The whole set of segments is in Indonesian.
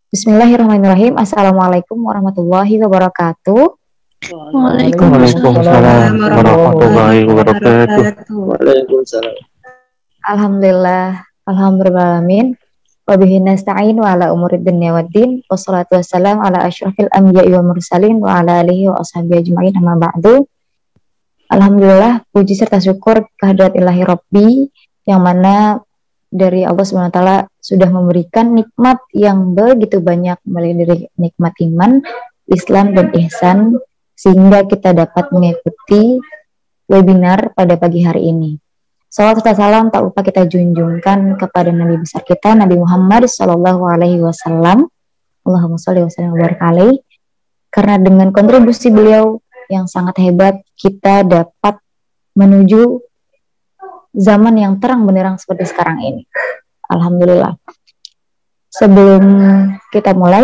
Bismillahirrahmanirrahim. Assalamualaikum warahmatullahi wabarakatuh. Waalaikumsalam Waalaikumsalam warahmatullahi warahmatullahi wabarakatuh. wabarakatuh. Waalaikumsalam. Alhamdulillah, alhamdulillahalamin. Wabihi nasta'in wa ala umurid dunya waddin. Wassalatu wassalam ala asyrafil anbiya'i wal mursalin wa ala alihi wa ashabihi ajma'in amma ba'du. Alhamdulillah, puji serta syukur kehadirat ilahi Rabbi yang mana dari Allah SWT sudah memberikan nikmat yang begitu banyak, mulai dari nikmat iman, Islam, dan ihsan, sehingga kita dapat mengikuti webinar pada pagi hari ini. Salawat serta salam tak lupa kita junjungkan kepada Nabi besar kita, Nabi Muhammad SAW. Allahumma sholli wa sallim wa barik alaihi. Karena dengan kontribusi beliau yang sangat hebat, kita dapat menuju zaman yang terang benderang seperti sekarang ini. Alhamdulillah. Sebelum kita mulai,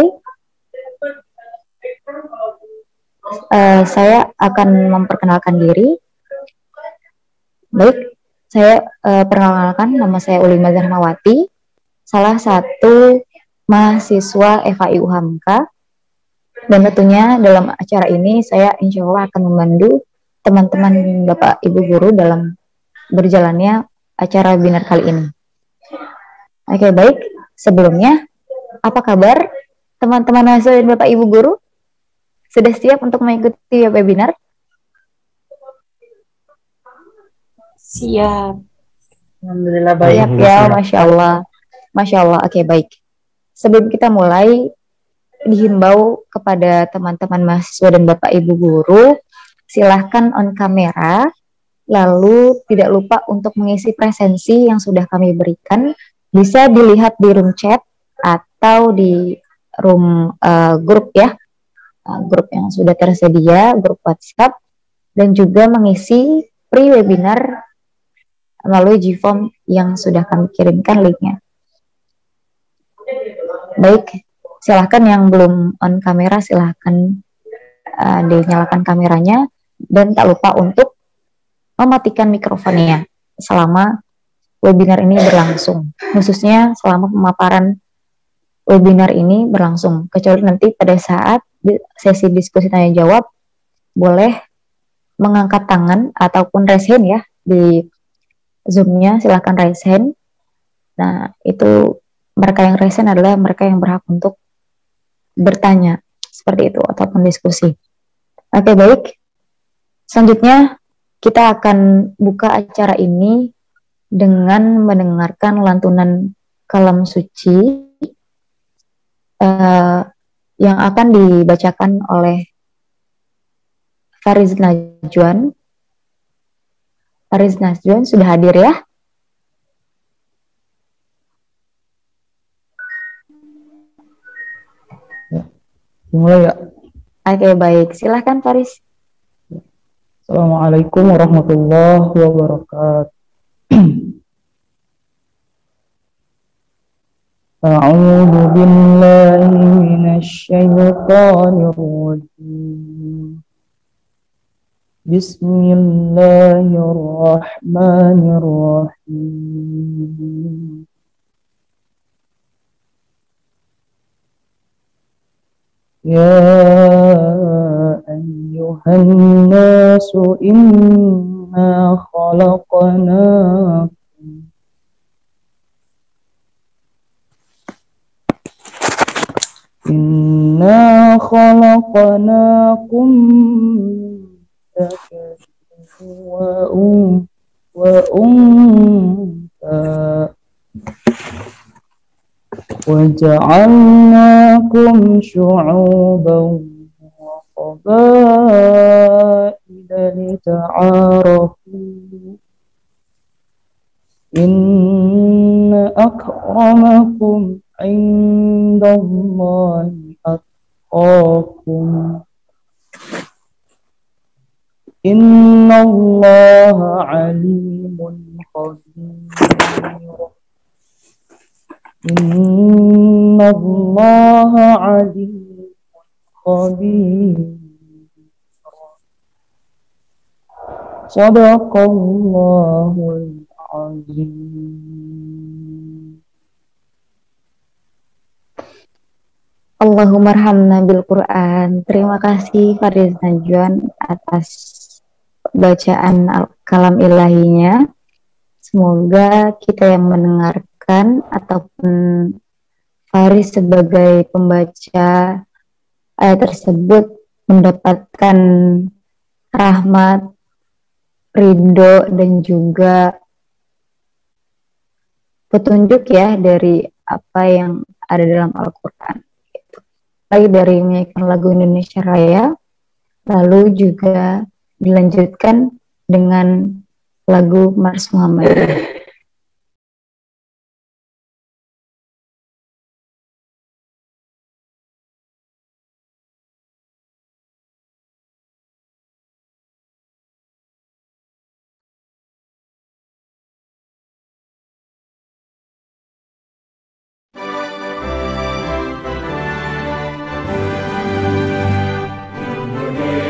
saya akan memperkenalkan diri. Baik, saya perkenalkan, nama saya Ulima Zahmawati, salah satu mahasiswa FAI UHAMKA, dan tentunya dalam acara ini saya insya Allah akan membantu teman-teman Bapak Ibu Guru dalam berjalannya acara webinar kali ini. Oke, baik. Sebelumnya, apa kabar teman-teman mahasiswa dan Bapak Ibu Guru? Sudah siap untuk mengikuti webinar? Siap. Alhamdulillah baik. Siap ya, Masya Allah. Masya Allah, oke baik. Sebelum kita mulai, dihimbau kepada teman-teman mahasiswa dan Bapak Ibu Guru, silahkan on kamera, lalu tidak lupa untuk mengisi presensi yang sudah kami berikan. Bisa dilihat di room chat atau di room grup ya, grup yang sudah tersedia, grup WhatsApp, dan juga mengisi pre-webinar melalui Gform yang sudah kami kirimkan linknya. Baik, silahkan yang belum on kamera silahkan dinyalakan kameranya, dan tak lupa untuk mematikan mikrofonnya selama webinar ini berlangsung, khususnya selama pemaparan webinar ini berlangsung, kecuali nanti pada saat sesi diskusi tanya jawab boleh mengangkat tangan ataupun raise hand ya di Zoom-nya, silahkan raise hand. Nah, itu mereka yang raise hand adalah mereka yang berhak untuk bertanya seperti itu ataupun diskusi. Oke, baik. Selanjutnya kita akan buka acara ini dengan mendengarkan lantunan kalam suci yang akan dibacakan oleh Fariz Najwan. Fariz Najwan sudah hadir ya? Mulai ya. Oke, baik. Silahkan Faris. Assalamualaikum warahmatullahi wabarakatuh. A'udzu billahi minasy syaithanir rajim. Bismillahirrahmanirrahim. Ya ayyuhan nasu inna khalaqnakum wa unsa wa ja'alnakum syu'uban wa qabaila lita'arafu inna akramakum indallahi atqakum innallaha alimun khabir innallaha alimun khabir Sadaqallahul azim. Allahummarhamna bil Quran. Terima kasih Fariz Najwan atas bacaan kalam ilahinya. Semoga kita yang mendengarkan ataupun Faris sebagai pembaca ayat tersebut mendapatkan rahmat, ridho, dan juga petunjuk ya dari apa yang ada dalam Al-Quran. Lagi dari menyanyikan lagu Indonesia Raya, lalu juga dilanjutkan dengan lagu Mars Muhammad.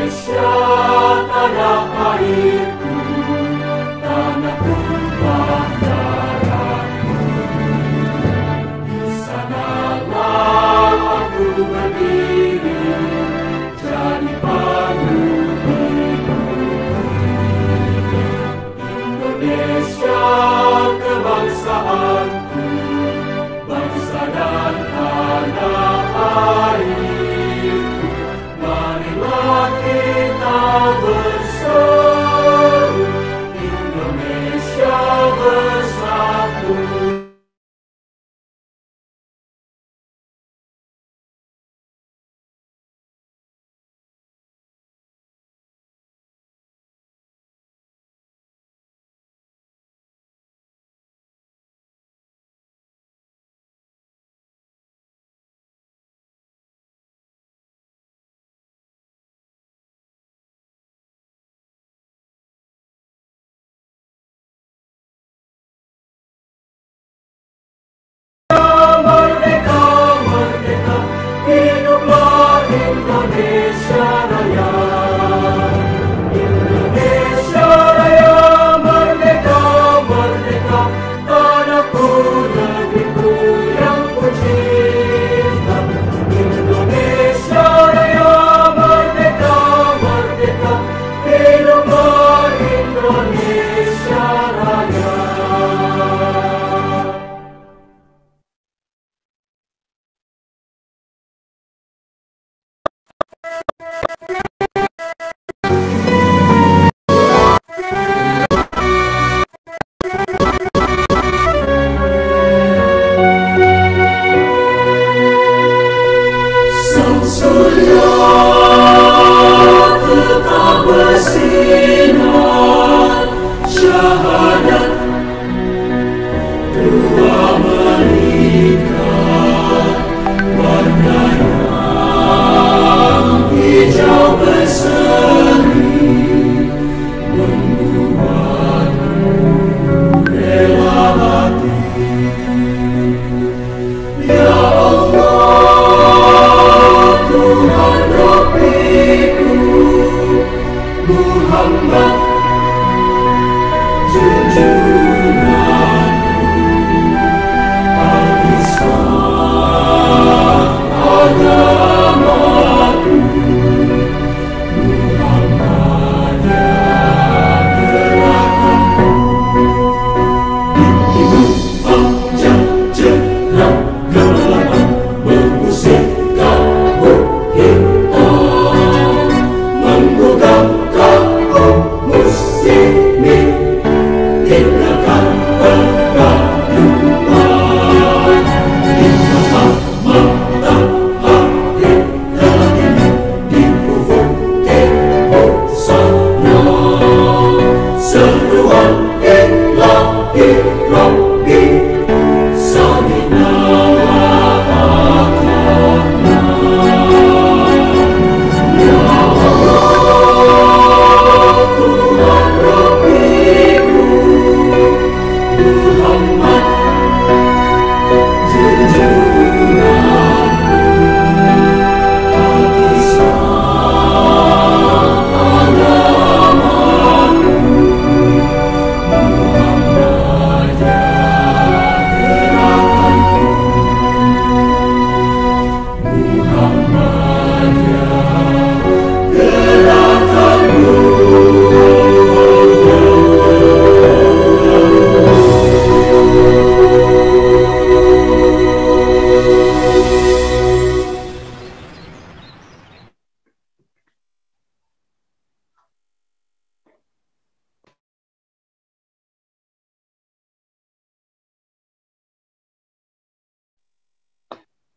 Indonesia tanah airku, tanah tumpah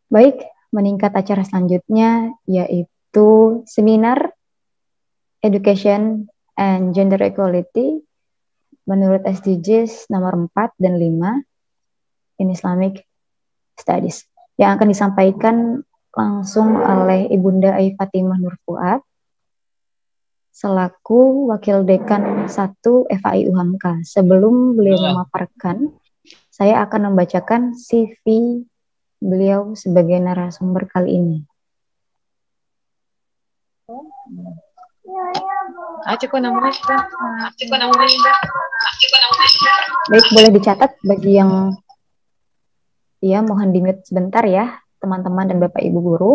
Baik, meningkat acara selanjutnya yaitu seminar Education and Gender Equality menurut SDGs nomor 4 dan 5 in Islamic Studies yang akan disampaikan langsung oleh Ibunda Ai Fatimah Nur Fuad selaku Wakil Dekan 1 FAI UHAMKA. Sebelum beliau memaparkan, saya akan membacakan CV beliau sebagai narasumber kali ini. Baik, boleh dicatat bagi yang mohon di-mute sebentar ya, teman-teman dan Bapak Ibu guru.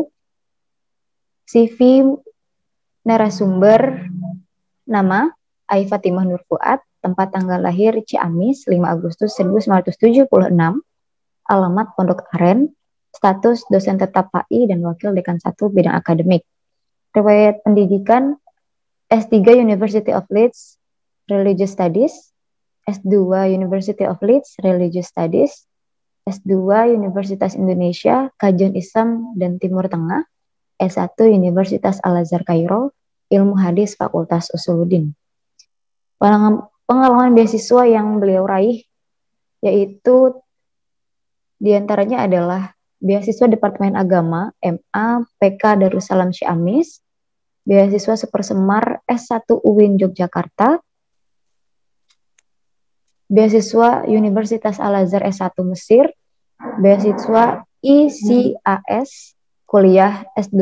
CV narasumber: nama Ai Fatimah Nur Fuad, tempat tanggal lahir Ciamis 5 Agustus 1976, alamat Pondok Aren, status dosen tetap HI dan wakil dekan 1 bidang akademik. Riwayat pendidikan S3 University of Leeds Religious Studies, S2 University of Leeds Religious Studies, S2 Universitas Indonesia Kajian Islam dan Timur Tengah, S1 Universitas Al-Azhar Kairo, Ilmu Hadis Fakultas Usuluddin. Pengalaman beasiswa yang beliau raih yaitu diantaranya adalah beasiswa Departemen Agama MA PK Darussalam Ciamis, beasiswa Supersemar S1 UIN Yogyakarta, beasiswa Universitas Al-Azhar S1 Mesir, beasiswa ICAS kuliah S2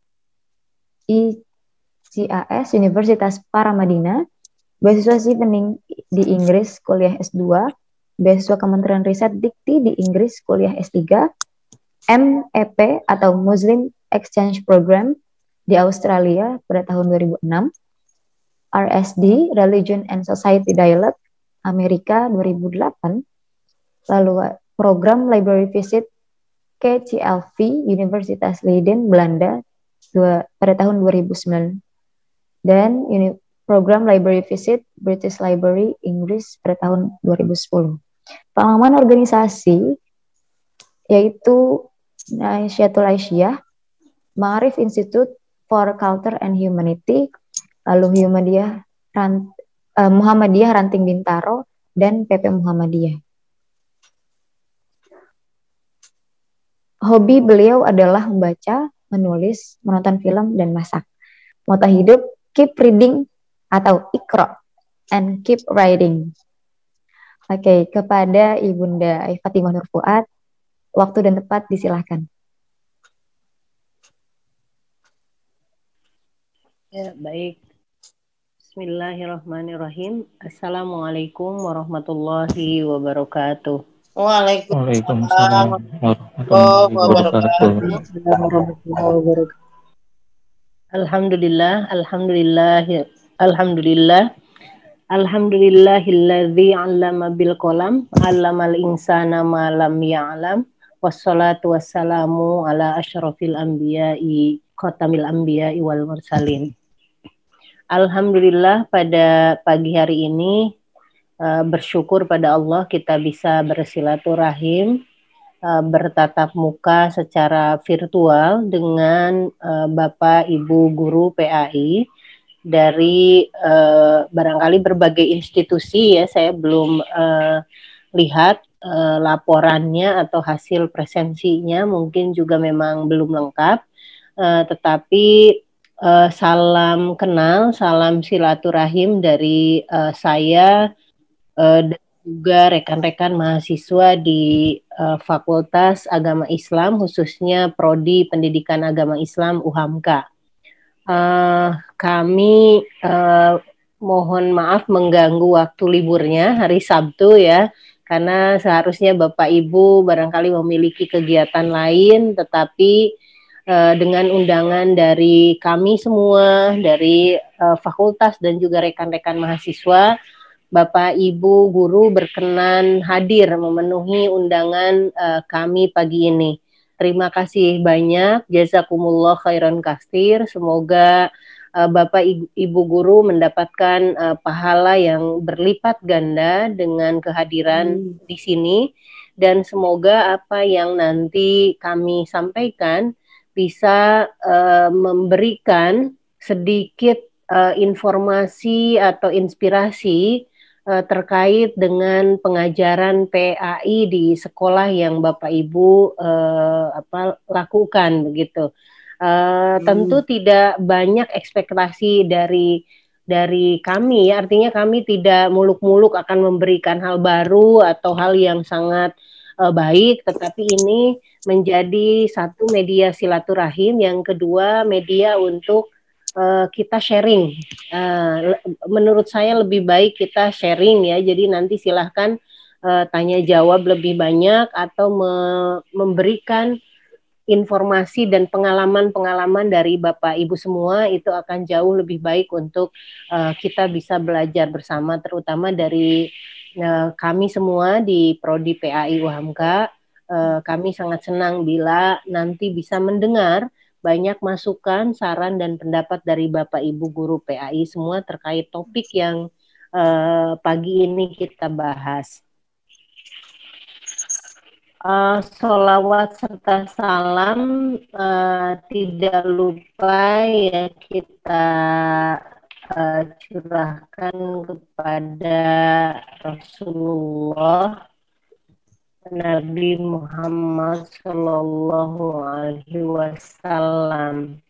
ICAS Universitas Paramadina, beasiswa Chevening di Inggris kuliah S2, beasiswa Kementerian Riset Dikti di Inggris kuliah S3, MEP atau Muslim Exchange Program di Australia pada tahun 2006, RSD Religion and Society Dialogue Amerika 2008, lalu program Library Visit KCLV Universitas Leiden Belanda pada tahun 2009, dan program Library Visit British Library Inggris pada tahun 2010. Pengalaman organisasi yaitu Nasyatul Aisyah, Ma'arif Institute for Culture and Humanity, lalu Muhammadiyah Ranting Bintaro, dan PP Muhammadiyah. Hobi beliau adalah membaca, menulis, menonton film, dan masak. Moto hidup, keep reading atau Iqra and keep writing. Oke, kepada Ibunda Ai Fatimah Nur Fuad, waktu dan tempat disilahkan. Ya, baik. Bismillahirrahmanirrahim. Assalamualaikum warahmatullahi wabarakatuh. Waalaikumsalam warahmatullahi wabarakatuh. Alhamdulillah, alhamdulillahilladzi 'allama bil qalam, 'allamal insana ma lam ya'lam, wassalatu wassalamu ala asyrafil anbiya'i khatamil anbiya'i wal mursalin. Alhamdulillah, pada pagi hari ini bersyukur pada Allah kita bisa bersilaturahim, bertatap muka secara virtual dengan Bapak Ibu Guru PAI dari barangkali berbagai institusi ya. Saya belum lihat laporannya atau hasil presensinya, mungkin juga memang belum lengkap, tetapi salam kenal, salam silaturahim dari saya dan juga rekan-rekan mahasiswa di Fakultas Agama Islam, khususnya Prodi Pendidikan Agama Islam UHAMKA. Kami mohon maaf mengganggu waktu liburnya hari Sabtu ya, karena seharusnya Bapak Ibu barangkali memiliki kegiatan lain, tetapi dengan undangan dari kami semua, dari fakultas dan juga rekan-rekan mahasiswa, Bapak Ibu Guru berkenan hadir memenuhi undangan kami pagi ini. Terima kasih banyak, jazakumullah khairan katsir. Semoga Bapak Ibu Guru mendapatkan pahala yang berlipat ganda dengan kehadiran di sini. dan semoga apa yang nanti kami sampaikan bisa memberikan sedikit informasi atau inspirasi terkait dengan pengajaran PAI di sekolah yang Bapak Ibu lakukan begitu. Tentu tidak banyak ekspektasi dari kami, artinya kami tidak muluk-muluk akan memberikan hal baru atau hal yang sangat baik, tetapi ini menjadi satu media silaturahim, yang kedua media untuk kita sharing. Menurut saya lebih baik kita sharing ya, jadi nanti silahkan tanya jawab lebih banyak atau memberikan informasi dan pengalaman-pengalaman dari Bapak Ibu semua, itu akan jauh lebih baik untuk kita bisa belajar bersama, terutama dari kami semua di Prodi PAI UHAMKA. Kami sangat senang bila nanti bisa mendengar banyak masukan, saran, dan pendapat dari Bapak Ibu guru PAI semua terkait topik yang pagi ini kita bahas. Sholawat serta salam tidak lupa ya kita curahkan kepada Rasulullah Nabi Muhammad Sallallahu Alaihi Wasallam.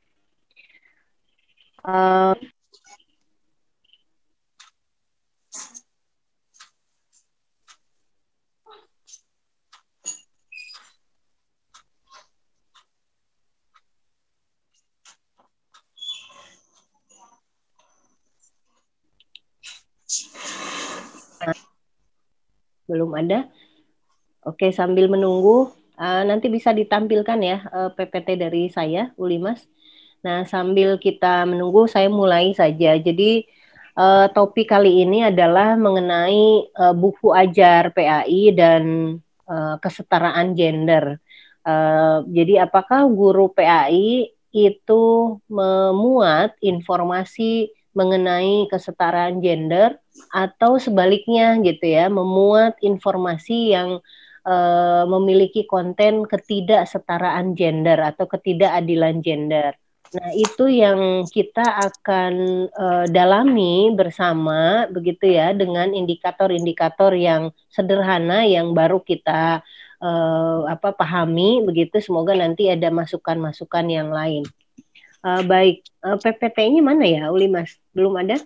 Belum ada? Oke, sambil menunggu, nanti bisa ditampilkan ya PPT dari saya, Uli Mas. Nah, sambil kita menunggu, saya mulai saja. Jadi, topik kali ini adalah mengenai buku ajar PAI dan kesetaraan gender. Jadi, apakah guru PAI itu memuat informasi mengenai kesetaraan gender atau sebaliknya gitu ya, memuat informasi yang memiliki konten ketidaksetaraan gender atau ketidakadilan gender. Nah, itu yang kita akan dalami bersama begitu ya, dengan indikator-indikator yang sederhana yang baru kita pahami begitu. Semoga nanti ada masukan-masukan yang lain. Baik, PPT-nya mana ya, Uli Mas? Belum ada?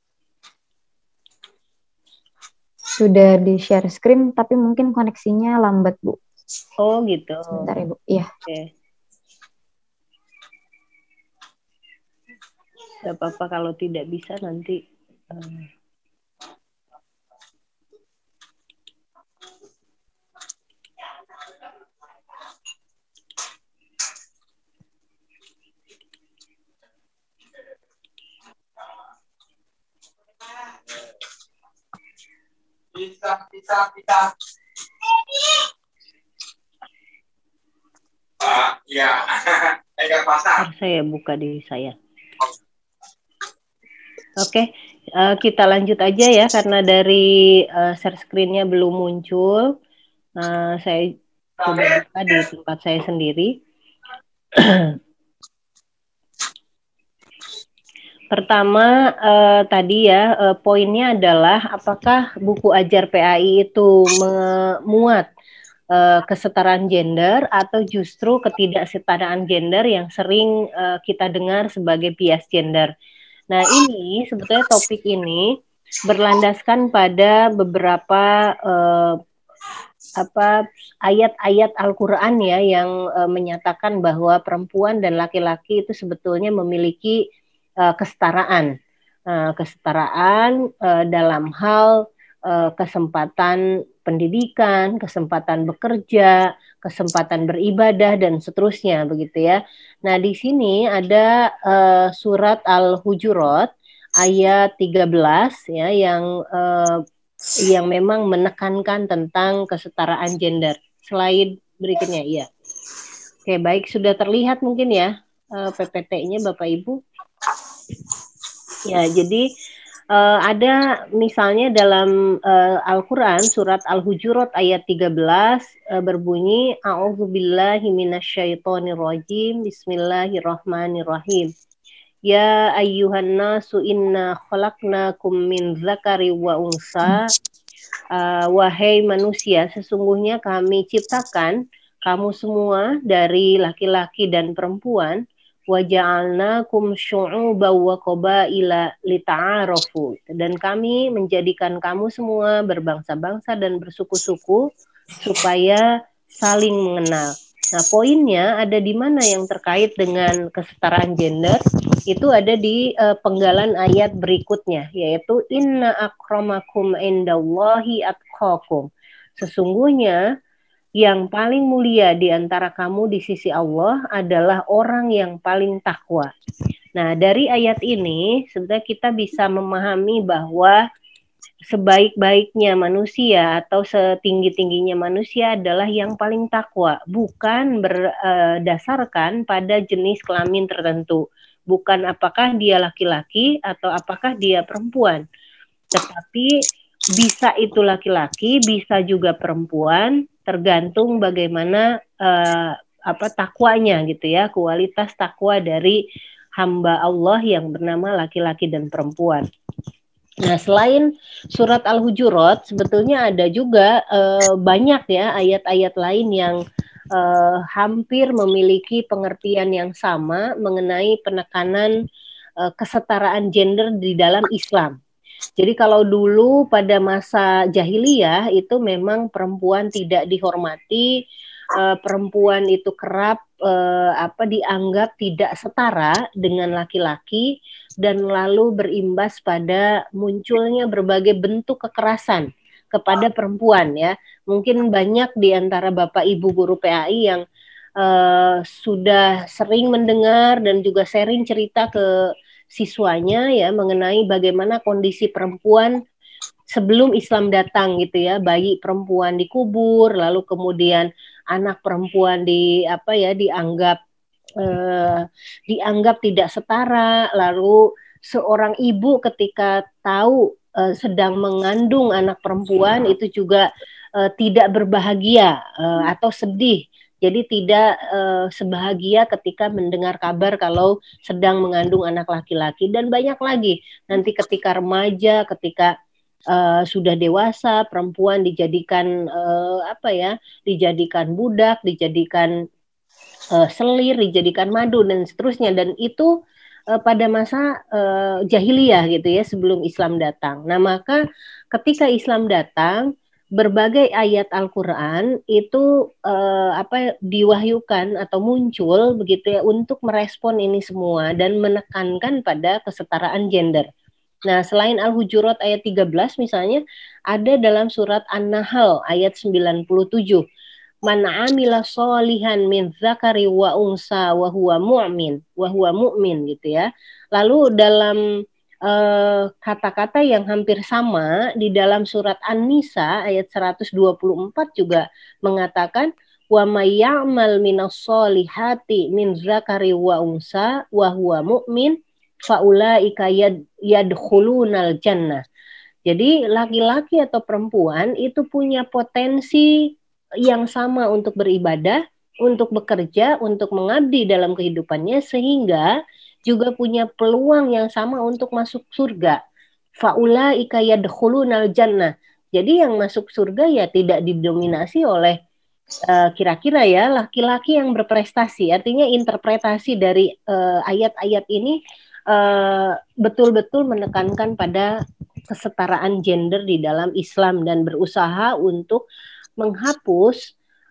Sudah di share screen, tapi mungkin koneksinya lambat, Bu. Oh gitu. Sebentar, Ibu. Iya. Oke. Gak apa-apa kalau tidak bisa nanti. Bisa. Ya, enggak pasang. Saya buka di saya. Oke, kita lanjut aja ya, karena dari share screen-nya belum muncul. Saya coba buka di tempat saya sendiri. Pertama tadi ya, poinnya adalah apakah buku ajar PAI itu memuat kesetaraan gender atau justru ketidaksetaraan gender yang sering kita dengar sebagai bias gender. Nah, ini sebetulnya topik ini berlandaskan pada beberapa ayat-ayat Al-Qur'an ya, yang menyatakan bahwa perempuan dan laki-laki itu sebetulnya memiliki kesetaraan dalam hal kesempatan pendidikan, kesempatan bekerja, kesempatan beribadah, dan seterusnya begitu ya. Nah, di sini ada surat Al-Hujurat ayat 13 ya, yang memang menekankan tentang kesetaraan gender. Slide berikutnya, iya. Oke, baik, sudah terlihat mungkin ya PPT-nya Bapak Ibu. Ya, jadi Ada misalnya dalam Al-Quran surat Al-Hujurat ayat 13 berbunyi A'udzubillahi minasyaitonirrajim Bismillahirrahmanirrahim. Ya ayyuhan nasu inna khalaqnakum min dzakari wa unsa. Wahai manusia, sesungguhnya kami ciptakan kamu semua dari laki-laki dan perempuan. Waja'alnakum syu'uban wa qabaila lita'arafu, dan kami menjadikan kamu semua berbangsa-bangsa dan bersuku-suku supaya saling mengenal. Nah, poinnya ada di mana yang terkait dengan kesetaraan gender? Itu ada di penggalan ayat berikutnya, yaitu inna akramakum indallahi atqakum. Sesungguhnya yang paling mulia di antara kamu di sisi Allah adalah orang yang paling takwa. Nah, dari ayat ini sebenarnya kita bisa memahami bahwa sebaik-baiknya manusia atau setinggi-tingginya manusia adalah yang paling takwa, bukan berdasarkan pada jenis kelamin tertentu. Bukan apakah dia laki-laki atau apakah dia perempuan. Tetapi bisa itu laki-laki, bisa juga perempuan, tergantung bagaimana takwanya gitu ya, kualitas takwa dari hamba Allah yang bernama laki-laki dan perempuan. Nah, selain surat Al-Hujurat, sebetulnya ada juga banyak ya ayat-ayat lain yang hampir memiliki pengertian yang sama mengenai penekanan kesetaraan gender di dalam Islam. Jadi kalau dulu pada masa jahiliyah itu memang perempuan tidak dihormati, perempuan itu kerap dianggap tidak setara dengan laki-laki, dan lalu berimbas pada munculnya berbagai bentuk kekerasan kepada perempuan ya. Mungkin banyak di antara Bapak Ibu guru PAI yang sudah sering mendengar dan juga sharing cerita ke siswanya ya mengenai bagaimana kondisi perempuan sebelum Islam datang gitu ya, bayi perempuan dikubur, lalu kemudian anak perempuan dianggap tidak setara, lalu seorang ibu ketika tahu sedang mengandung anak perempuan itu juga tidak berbahagia atau sedih. Jadi tidak sebahagia ketika mendengar kabar kalau sedang mengandung anak laki-laki, dan banyak lagi. Nanti ketika remaja, ketika sudah dewasa, perempuan dijadikan dijadikan budak, dijadikan selir, dijadikan madu dan seterusnya. Dan itu pada masa jahiliyah gitu ya, sebelum Islam datang. Nah, maka ketika Islam datang, berbagai ayat Al-Quran itu diwahyukan atau muncul begitu ya untuk merespon ini semua dan menekankan pada kesetaraan gender. Nah, selain Al-Hujurat ayat 13 misalnya, ada dalam surat An-Nahl ayat 97. Man amila sholihan min dzakari wa unsa wa huwa mu'min gitu ya. Lalu dalam kata-kata yang hampir sama di dalam surat An-Nisa ayat 124 juga mengatakan wa may ya'mal minas solihati min dzakari wa unsa wa huwa mu'min faulaika yadkhulunal jannah. Jadi laki-laki atau perempuan itu punya potensi yang sama untuk beribadah, untuk bekerja, untuk mengabdi dalam kehidupannya, sehingga juga punya peluang yang sama untuk masuk surga. Faulaika yadkhulunal jannah. Jadi yang masuk surga ya tidak didominasi oleh kira-kira ya laki-laki yang berprestasi. Artinya interpretasi dari ayat-ayat ini betul-betul menekankan pada kesetaraan gender di dalam Islam dan berusaha untuk menghapus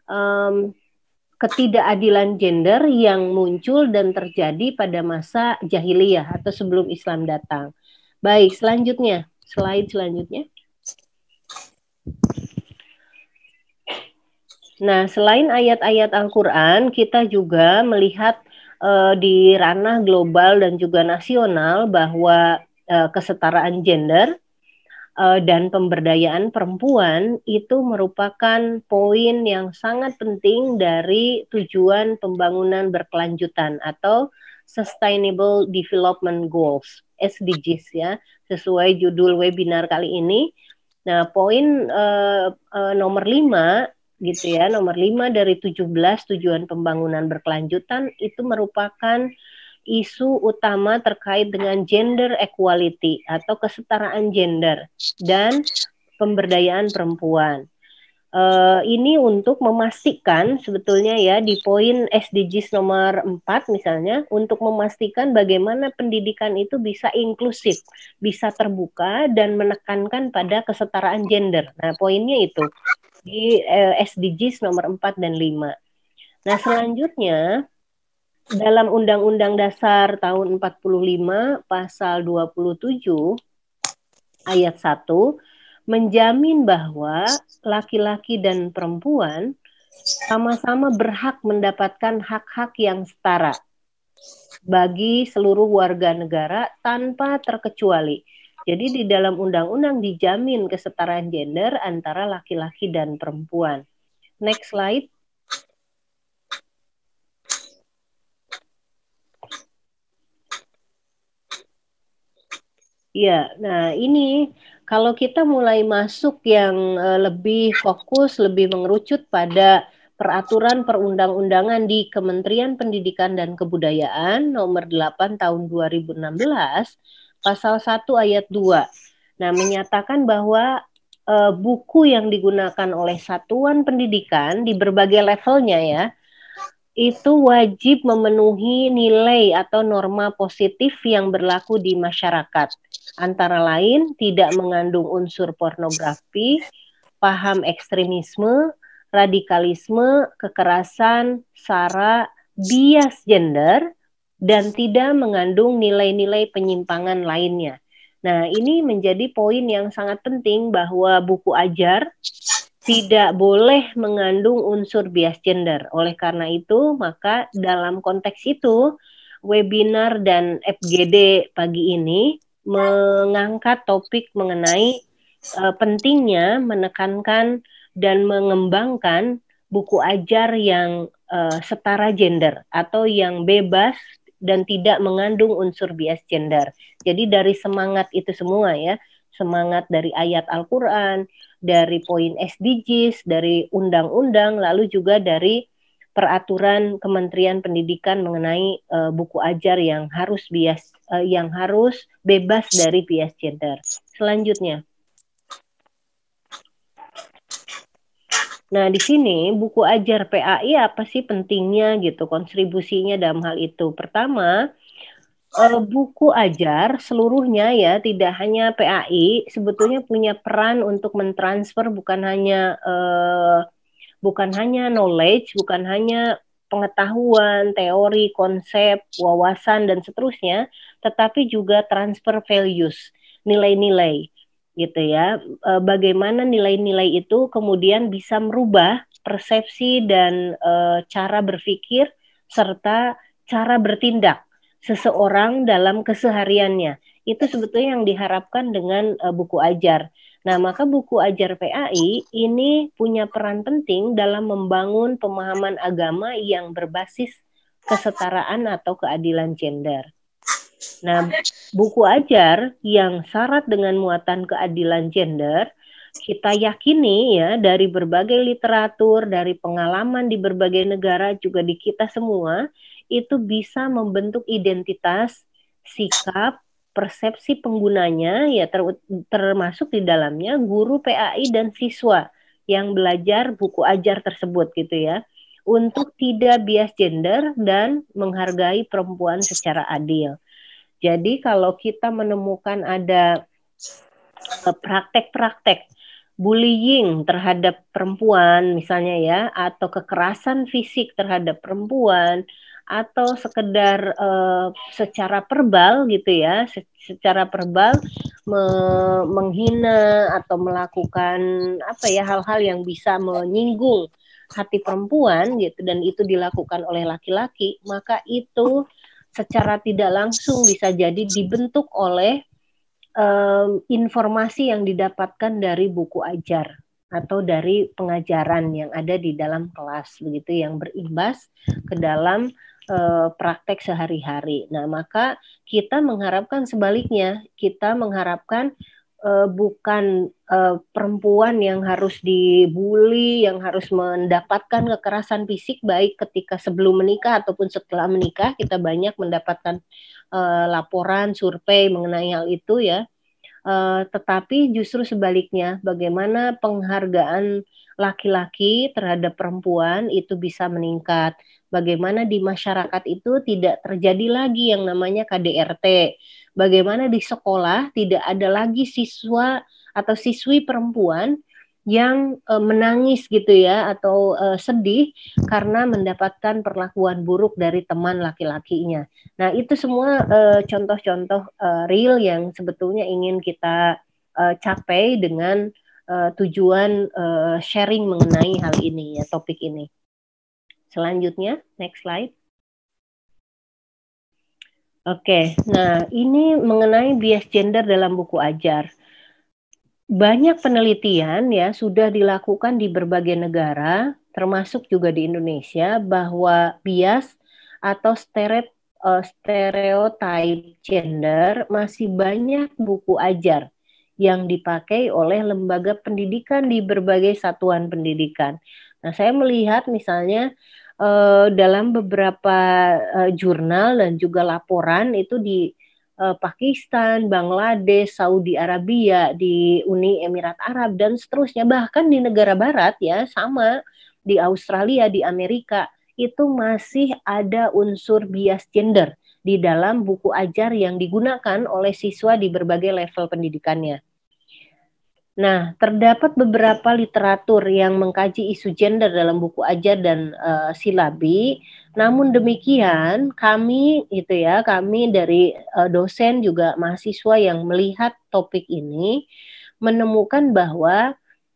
ketidakadilan gender yang muncul dan terjadi pada masa jahiliyah atau sebelum Islam datang. Baik, selanjutnya, slide selanjutnya. Nah, selain ayat-ayat Al-Quran, kita juga melihat di ranah global dan juga nasional bahwa kesetaraan gender dan pemberdayaan perempuan itu merupakan poin yang sangat penting dari tujuan pembangunan berkelanjutan atau Sustainable Development Goals. SDGs ya, sesuai judul webinar kali ini. Nah, poin nomor 5 gitu ya, nomor 5 dari 17 tujuan pembangunan berkelanjutan itu merupakan isu utama terkait dengan gender equality atau kesetaraan gender dan pemberdayaan perempuan. Ini untuk memastikan sebetulnya ya di poin SDGs nomor 4 misalnya, untuk memastikan bagaimana pendidikan itu bisa inklusif, bisa terbuka dan menekankan pada kesetaraan gender. Nah, poinnya itu di SDGs nomor 4 dan 5. Nah, selanjutnya dalam Undang-Undang Dasar tahun 45 pasal 27 ayat 1 menjamin bahwa laki-laki dan perempuan sama-sama berhak mendapatkan hak-hak yang setara bagi seluruh warga negara tanpa terkecuali. Jadi di dalam undang-undang dijamin kesetaraan gender antara laki-laki dan perempuan. Next slide. Ya, nah ini kalau kita mulai masuk yang lebih fokus, lebih mengerucut pada peraturan perundang-undangan di Kementerian Pendidikan dan Kebudayaan nomor 8 tahun 2016, pasal 1 ayat 2. Nah, menyatakan bahwa buku yang digunakan oleh satuan pendidikan di berbagai levelnya ya, itu wajib memenuhi nilai atau norma positif yang berlaku di masyarakat. Antara lain tidak mengandung unsur pornografi, paham ekstremisme, radikalisme, kekerasan, sara, bias gender, dan tidak mengandung nilai-nilai penyimpangan lainnya. Nah, ini menjadi poin yang sangat penting bahwa buku ajar tidak boleh mengandung unsur bias gender. Oleh karena itu, maka dalam konteks itu, webinar dan FGD pagi ini mengangkat topik mengenai pentingnya menekankan dan mengembangkan buku ajar yang setara gender atau yang bebas dan tidak mengandung unsur bias gender. Jadi dari semangat itu semua ya, semangat dari ayat Al-Quran, dari poin SDGs, dari undang-undang, lalu juga dari peraturan Kementerian Pendidikan mengenai buku ajar yang harus bebas dari bias gender. Selanjutnya. Nah, di sini buku ajar PAI apa sih pentingnya gitu, kontribusinya dalam hal itu. Pertama, buku ajar seluruhnya ya, tidak hanya PAI, sebetulnya punya peran untuk mentransfer bukan hanya knowledge, bukan hanya pengetahuan, teori, konsep, wawasan, dan seterusnya, tetapi juga transfer values, nilai-nilai, gitu ya. Bagaimana nilai-nilai itu kemudian bisa merubah persepsi dan cara berpikir serta cara bertindak seseorang dalam kesehariannya. Itu sebetulnya yang diharapkan dengan buku ajar. Nah, maka buku ajar PAI ini punya peran penting dalam membangun pemahaman agama yang berbasis kesetaraan atau keadilan gender. Nah, buku ajar yang syarat dengan muatan keadilan gender, kita yakini ya dari berbagai literatur, dari pengalaman di berbagai negara, juga di kita semua, itu bisa membentuk identitas, sikap, persepsi penggunanya, ya termasuk di dalamnya guru PAI dan siswa yang belajar buku ajar tersebut gitu ya, untuk tidak bias gender dan menghargai perempuan secara adil. Jadi kalau kita menemukan ada praktek-praktek bullying terhadap perempuan misalnya ya, atau kekerasan fisik terhadap perempuan, atau sekedar secara verbal gitu ya, secara verbal menghina atau melakukan hal-hal yang bisa menyinggung hati perempuan gitu, dan itu dilakukan oleh laki-laki, maka itu secara tidak langsung bisa jadi dibentuk oleh informasi yang didapatkan dari buku ajar atau dari pengajaran yang ada di dalam kelas begitu, yang berimbas ke dalam praktek sehari-hari. Nah, maka kita mengharapkan sebaliknya, kita mengharapkan bukan perempuan yang harus dibully, yang harus mendapatkan kekerasan fisik baik ketika sebelum menikah ataupun setelah menikah. Kita banyak mendapatkan laporan, survei mengenai hal itu ya. Tetapi justru sebaliknya, bagaimana penghargaan laki-laki terhadap perempuan itu bisa meningkat. Bagaimana di masyarakat itu tidak terjadi lagi yang namanya KDRT. Bagaimana di sekolah tidak ada lagi siswa atau siswi perempuan yang menangis gitu ya atau sedih karena mendapatkan perlakuan buruk dari teman laki-lakinya. Nah, itu semua contoh-contoh real yang sebetulnya ingin kita capai dengan tujuan sharing mengenai hal ini ya, topik ini. Selanjutnya, next slide. Oke, nah ini mengenai bias gender dalam buku ajar. Banyak penelitian ya sudah dilakukan di berbagai negara, termasuk juga di Indonesia, bahwa bias atau stereotype gender masih banyak buku ajar yang dipakai oleh lembaga pendidikan di berbagai satuan pendidikan. Nah, saya melihat misalnya dalam beberapa jurnal dan juga laporan itu di Pakistan, Bangladesh, Saudi Arabia, di Uni Emirat Arab, dan seterusnya. Bahkan di negara barat ya, sama di Australia, di Amerika, itu masih ada unsur bias gender di dalam buku ajar yang digunakan oleh siswa di berbagai level pendidikannya. Nah, terdapat beberapa literatur yang mengkaji isu gender dalam buku ajar dan silabi. Namun demikian, kami dari dosen juga mahasiswa yang melihat topik ini menemukan bahwa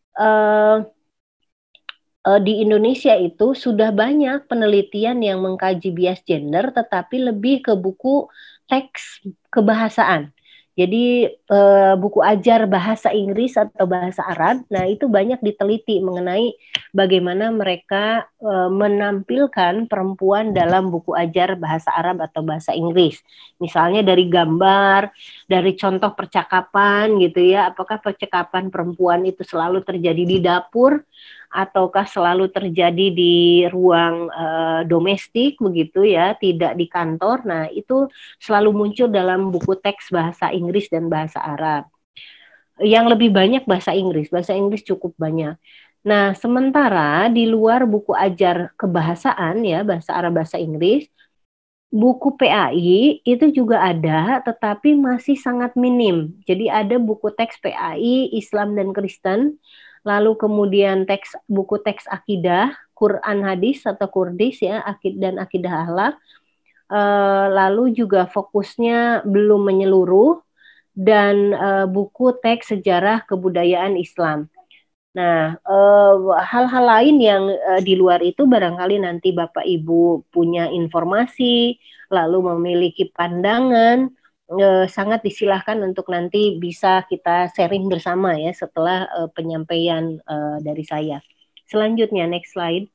di Indonesia itu sudah banyak penelitian yang mengkaji bias gender, tetapi lebih ke buku teks kebahasaan. Jadi buku ajar bahasa Inggris atau bahasa Arab, nah itu banyak diteliti mengenai bagaimana mereka menampilkan perempuan dalam buku ajar bahasa Arab atau bahasa Inggris. Misalnya dari gambar, dari contoh percakapan gitu ya, apakah percakapan perempuan itu selalu terjadi di dapur ataukah selalu terjadi di ruang domestik begitu ya, tidak di kantor. Nah, itu selalu muncul dalam buku teks bahasa Inggris dan bahasa Arab. Yang lebih banyak bahasa Inggris cukup banyak. Nah, sementara di luar buku ajar kebahasaan ya, bahasa Arab, bahasa Inggris, buku PAI itu juga ada, tetapi masih sangat minim. Jadi ada buku teks PAI Islam dan Kristen, lalu kemudian buku teks akidah, Quran hadis atau Kurdis ya, dan akidah akhlak. Lalu juga fokusnya belum menyeluruh, dan buku teks sejarah kebudayaan Islam. Nah, hal-hal lain yang di luar itu barangkali nanti Bapak Ibu punya informasi, lalu memiliki pandangan, sangat disilahkan untuk nanti bisa kita sharing bersama ya setelah penyampaian dari saya. Selanjutnya, next slide.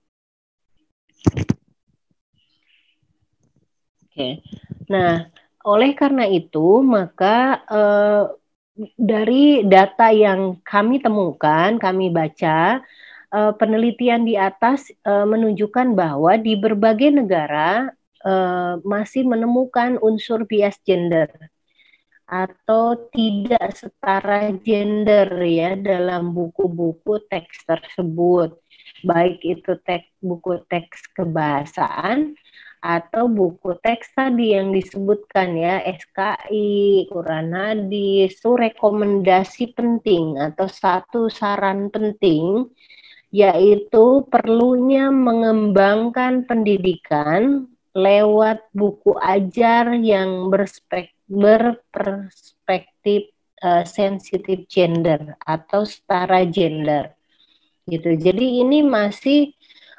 Oke. Nah, oleh karena itu, maka dari data yang kami temukan, kami baca, penelitian di atas menunjukkan bahwa di berbagai negara masih menemukan unsur bias gender atau tidak setara gender ya dalam buku-buku teks tersebut, baik itu buku teks kebahasaan atau buku teks tadi yang disebutkan ya, SKI, Quran hadis, itu rekomendasi penting atau satu saran penting, yaitu perlunya mengembangkan pendidikan lewat buku ajar yang berperspektif sensitif gender atau setara gender gitu. Jadi ini masih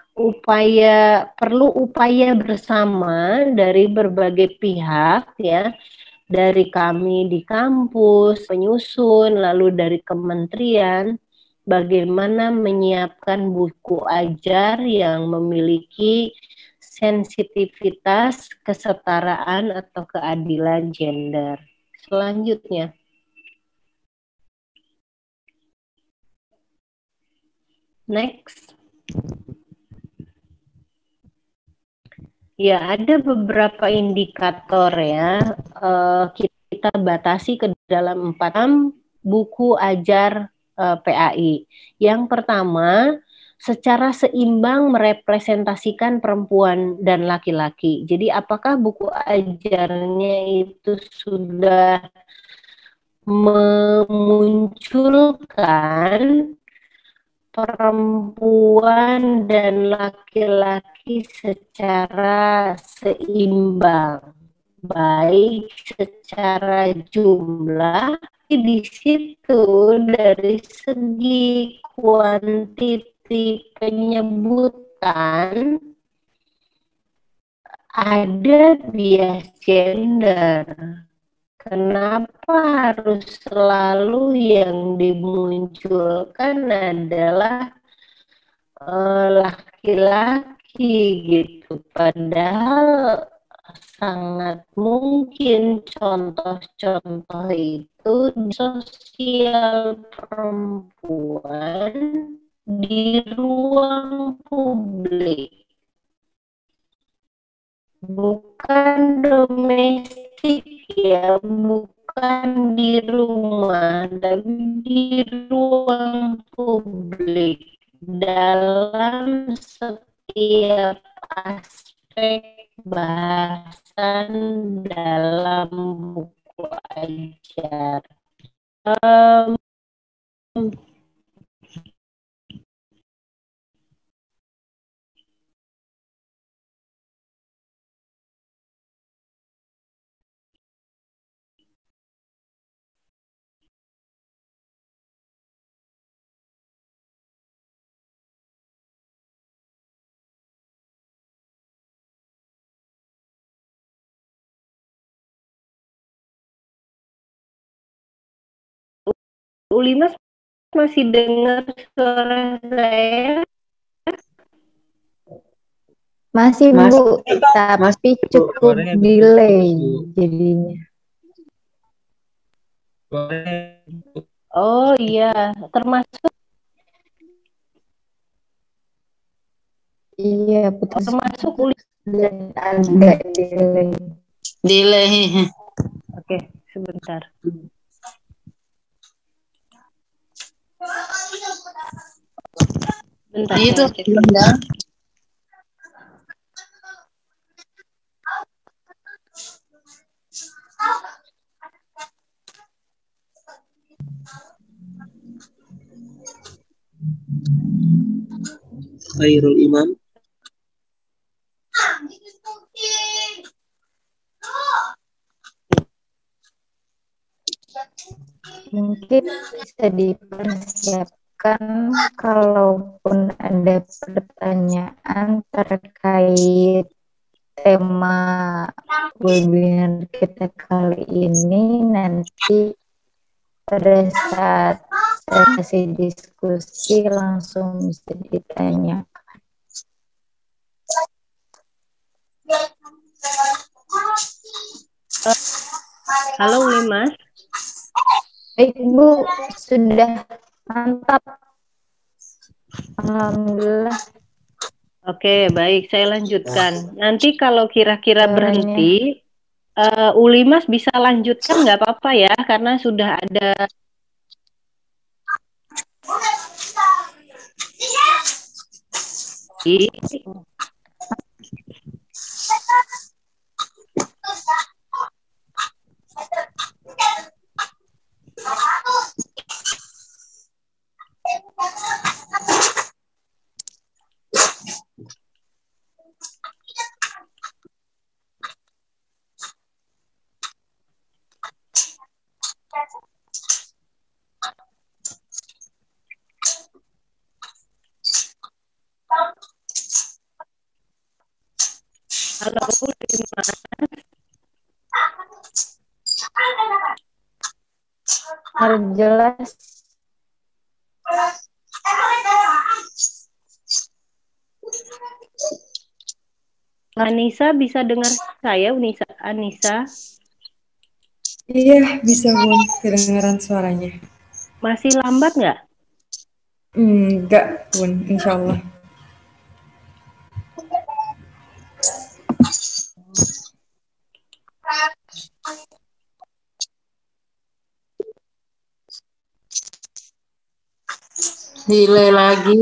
perlu upaya bersama dari berbagai pihak ya, dari kami di kampus, penyusun, lalu dari kementerian, bagaimana menyiapkan buku ajar yang memiliki sensitivitas kesetaraan atau keadilan gender. Selanjutnya. Next. Ya, ada beberapa indikator ya. Kita batasi ke dalam 4 buku ajar PAI. Yang pertama, secara seimbang merepresentasikan perempuan dan laki-laki. Jadi apakah buku ajarnya itu sudah memunculkan perempuan dan laki-laki secara seimbang, baik secara jumlah di situ dari segi kuantiti penyebutan ada bias gender. Kenapa harus selalu yang dimunculkan adalah laki-laki gitu, padahal sangat mungkin contoh-contoh itu di sosial perempuan di ruang publik, bukan domestik ya, bukan di rumah, tapi di ruang publik dalam setiap aspek bahasan dalam buku ajar. Ulimas masih dengar suara saya? Masih Bu, tapi cukup delay jadinya. Oh iya, termasuk Iya, putus termasuk dan agak delay. Delay. Oke, sebentar. Bentar. Itu Khairul Imam. Mungkin bisa dipersiapkan kalaupun ada pertanyaan terkait tema webinar kita kali ini, nanti pada saat sesi diskusi langsung bisa ditanyakan. Halo Ulimas. Baik Bu, sudah mantap. Alhamdulillah. Oke, baik, saya lanjutkan. Nanti kalau kira-kira Suaranya. berhenti, Ulimas bisa lanjutkan nggak apa-apa ya, karena sudah ada. Halo Ulimas. Harus jelas. Anissa bisa dengar saya, Anissa? Iya, bisa Bun, kedengaran suaranya. Masih lambat nggak? Enggak Bun, insya Allah. Delay lagi.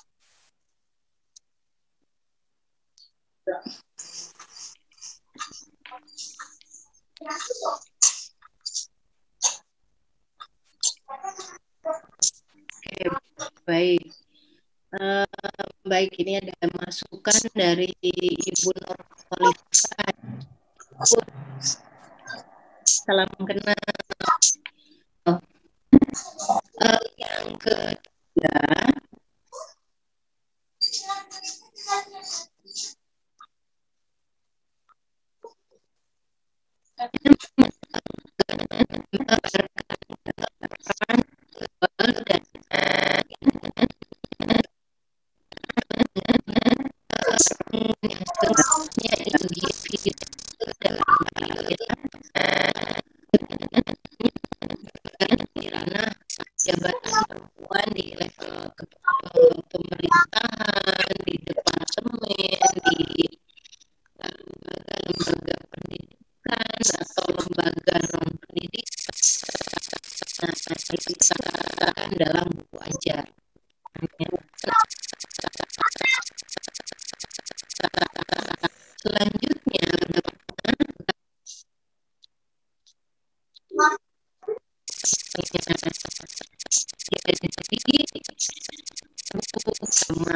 Oke, baik. Baik, ini ada masukan dari Ibu Nurholisa. Salam kenal. Yang ketiga, jabatan perempuan di level pemerintahan, di departemen, di lembaga pendidikan atau lembaga non pendidikan. Nah, dipisahkan dalam buku ajar. Selanjutnya, jadi buku sama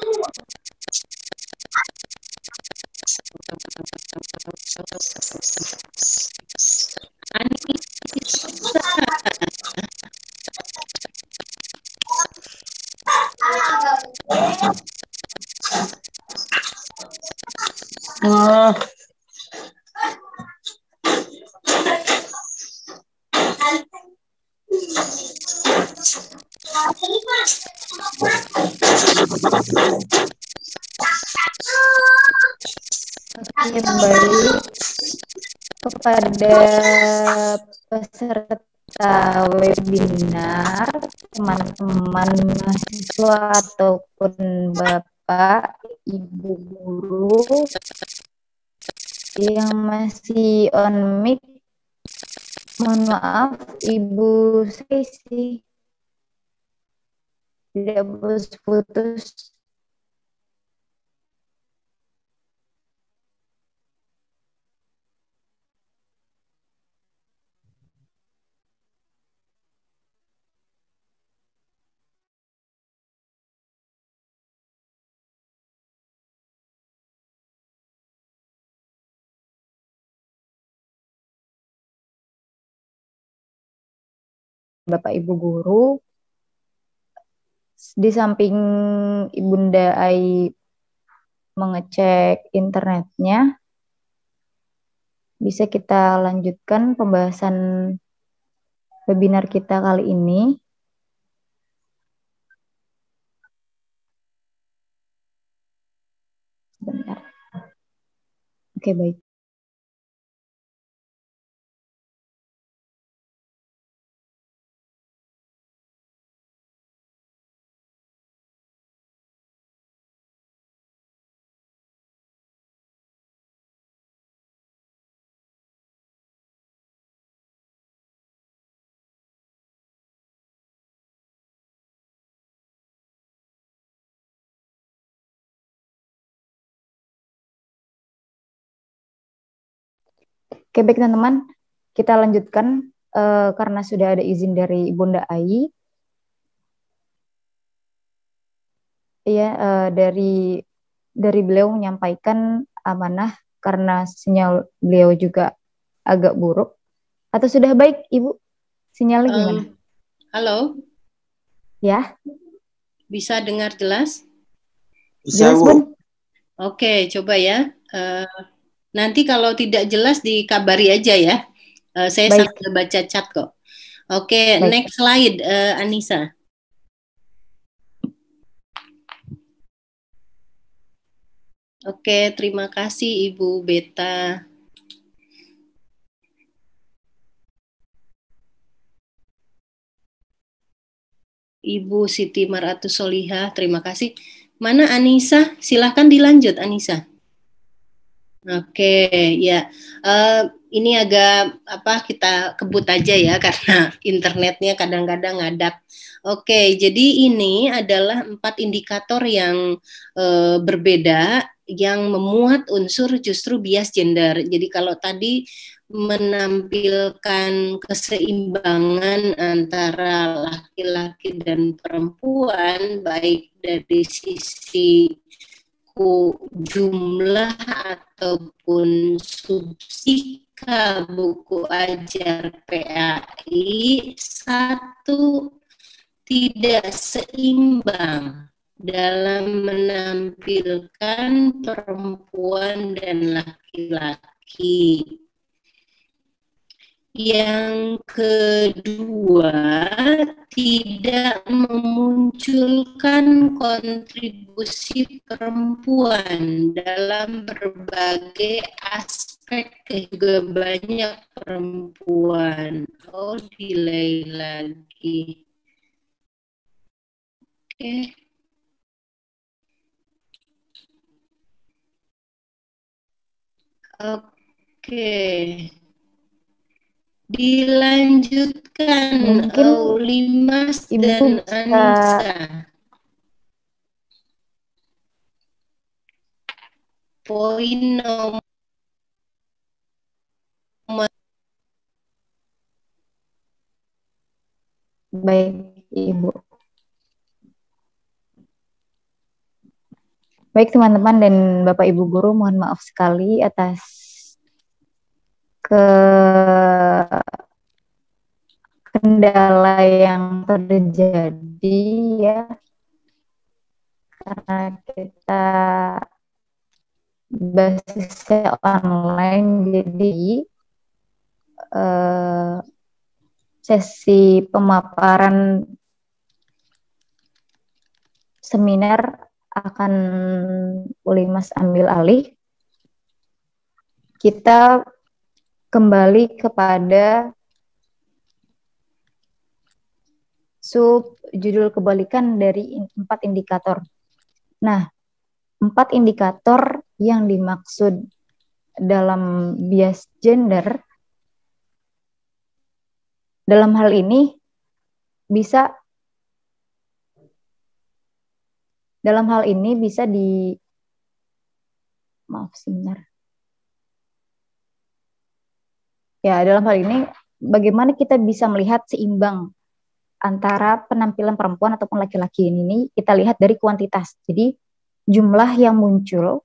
Oke, baik. Kepada peserta webinar, teman-teman mahasiswa ataupun Bapak, Ibu guru yang masih on mic, mohon maaf, Ibu Stacy, tidak putus-putus. Bapak Ibu guru, di samping Ibunda Ai mengecek internetnya, bisa kita lanjutkan pembahasan webinar kita kali ini. Sebentar. Oke, baik. Oke, baik teman-teman, kita lanjutkan karena sudah ada izin dari Ibunda Ai. Iya, dari beliau menyampaikan amanah karena sinyal beliau juga agak buruk. Atau sudah baik, Ibu? Sinyalnya gimana? Halo, Ya, bisa dengar jelas? Bisa, jelas, Bu. Bun? Oke, coba ya. Nanti kalau tidak jelas dikabari aja ya. Saya Baik. sambil baca chat kok. Oke, Baik. next slide, Anissa. Oke, terima kasih Ibu Beta. Ibu Siti Maratus Solihah, terima kasih. Mana Anissa? Silahkan dilanjut Anissa. Oke, ya. Ini agak kita kebut aja ya karena internetnya kadang-kadang ngadap. Oke, jadi ini adalah 4 indikator yang berbeda yang memuat unsur justru bias gender. Jadi kalau tadi menampilkan keseimbangan antara laki-laki dan perempuan baik dari sisi jumlah ataupun subsika buku ajar PAI satu tidak seimbang dalam menampilkan perempuan dan laki-laki. Yang kedua, tidak memunculkan kontribusi perempuan dalam berbagai aspek, juga banyak perempuan. Oh, delay lagi. Oke. Oke. Dilanjutkan Mungkin Aulimas Ibu dan bisa Anissa. Poin nomor baik Ibu. Baik teman-teman dan Bapak Ibu guru, mohon maaf sekali atas kendala yang terjadi ya, karena kita basisnya online, jadi sesi pemaparan seminar akan Ulimas ambil alih. Kita kembali kepada sub judul kebalikan dari 4 indikator. Nah, 4 indikator yang dimaksud dalam bias gender dalam hal ini bisa maaf sebentar. Ya, dalam hal ini bagaimana kita bisa melihat seimbang antara penampilan perempuan ataupun laki-laki ini kita lihat dari kuantitas. Jadi jumlah yang muncul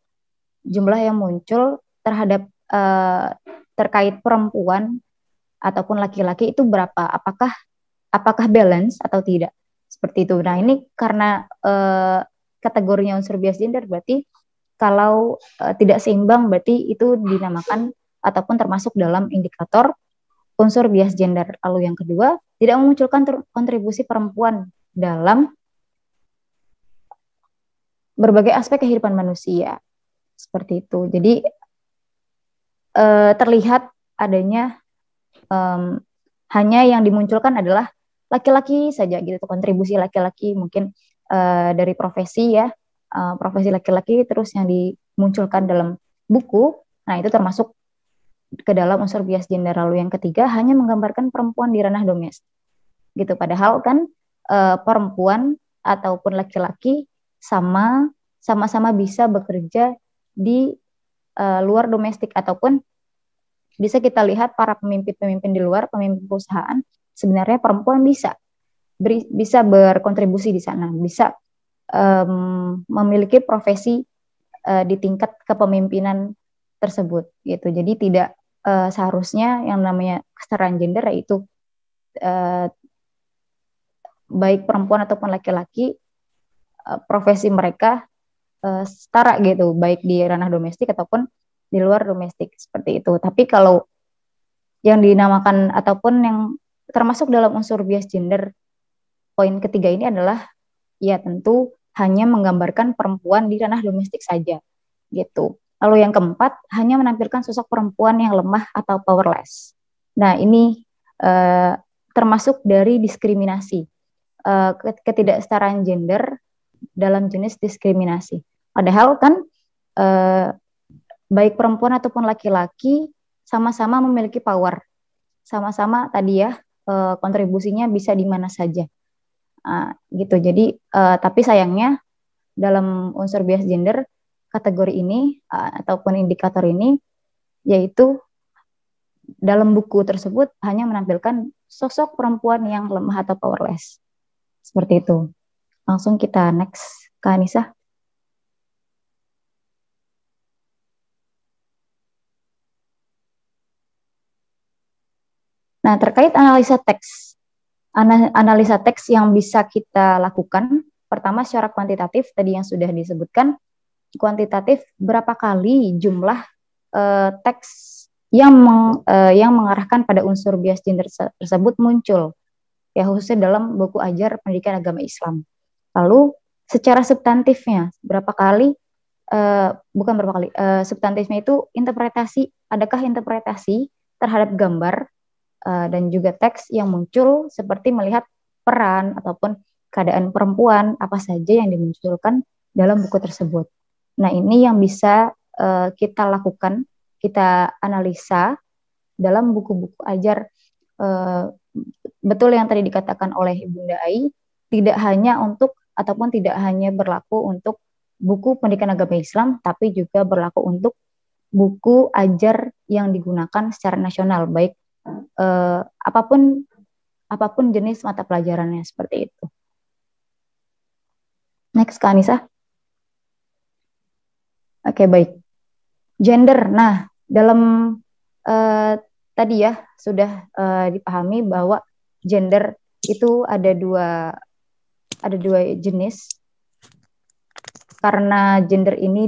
terhadap terkait perempuan ataupun laki-laki itu berapa? Apakah balance atau tidak? Seperti itu. Nah, ini karena kategorinya unsur bias gender, berarti kalau tidak seimbang berarti itu dinamakan ataupun termasuk dalam indikator unsur bias gender. Lalu yang kedua, tidak memunculkan kontribusi perempuan dalam berbagai aspek kehidupan manusia. Seperti itu. Jadi terlihat adanya hanya yang dimunculkan adalah laki-laki saja gitu, kontribusi laki-laki mungkin dari profesi ya, profesi laki-laki, terus yang dimunculkan dalam buku, nah itu termasuk ke dalam unsur bias gender. Lalu yang ketiga hanya menggambarkan perempuan di ranah domestik gitu, padahal kan perempuan ataupun laki-laki sama-sama bisa bekerja di luar domestik, ataupun bisa kita lihat para pemimpin-pemimpin di luar, pemimpin perusahaan, sebenarnya perempuan bisa berkontribusi di sana, bisa memiliki profesi di tingkat kepemimpinan tersebut gitu. Jadi tidak seharusnya yang namanya kesetaraan gender yaitu baik perempuan ataupun laki-laki profesi mereka setara gitu, baik di ranah domestik ataupun di luar domestik, seperti itu. Tapi kalau yang dinamakan ataupun yang termasuk dalam unsur bias gender poin ketiga ini adalah ya tentu hanya menggambarkan perempuan di ranah domestik saja. gitu. Lalu yang keempat, hanya menampilkan sosok perempuan yang lemah atau powerless. Nah, ini termasuk dari diskriminasi, ketidaksetaraan gender dalam jenis diskriminasi. Padahal kan baik perempuan ataupun laki-laki sama-sama memiliki power, sama-sama tadi ya kontribusinya bisa di mana saja, gitu. Jadi tapi sayangnya dalam unsur bias gender kategori ini ataupun indikator ini, yaitu dalam buku tersebut hanya menampilkan sosok perempuan yang lemah atau powerless, seperti itu. Langsung kita next, Kak Anissa. Nah, terkait analisa teks yang bisa kita lakukan, pertama secara kuantitatif, tadi yang sudah disebutkan, kuantitatif berapa kali jumlah teks yang mengarahkan pada unsur bias gender tersebut muncul, ya khususnya dalam buku ajar pendidikan agama Islam. Lalu secara substantifnya berapa kali, substantifnya itu interpretasi, adakah interpretasi terhadap gambar dan juga teks yang muncul, seperti melihat peran ataupun keadaan perempuan apa saja yang dimunculkan dalam buku tersebut. Nah, ini yang bisa kita lakukan, kita analisa dalam buku-buku ajar. Betul yang tadi dikatakan oleh Ibunda Ai, tidak hanya untuk ataupun tidak hanya berlaku untuk buku pendidikan agama Islam, tapi juga berlaku untuk buku ajar yang digunakan secara nasional, baik apapun jenis mata pelajarannya, seperti itu. Next, Kak Anissa. Oke, baik. Gender. Nah, dalam tadi ya sudah dipahami bahwa gender itu ada dua jenis. Karena gender ini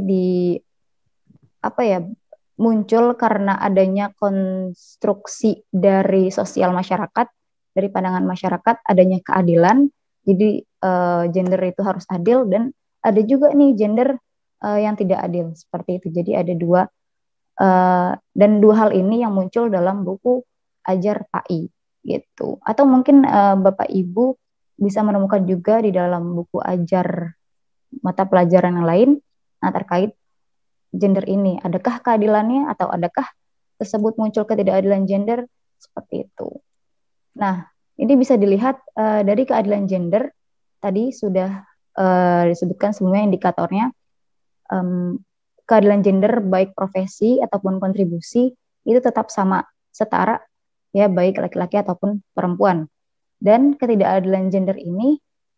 muncul karena adanya konstruksi dari sosial masyarakat, dari pandangan masyarakat, adanya keadilan. Jadi gender itu harus adil, dan ada juga nih gender yang tidak adil, seperti itu. Jadi ada dan dua hal ini yang muncul dalam buku ajar PAI gitu. Atau mungkin Bapak Ibu bisa menemukan juga di dalam buku ajar mata pelajaran yang lain, terkait gender ini. Adakah keadilannya atau adakah tersebut muncul ketidakadilan gender, seperti itu. Nah, ini bisa dilihat dari keadilan gender, tadi sudah disebutkan sebelumnya indikatornya. Keadilan gender baik profesi ataupun kontribusi itu tetap sama, setara, ya, baik laki-laki ataupun perempuan. Dan ketidakadilan gender ini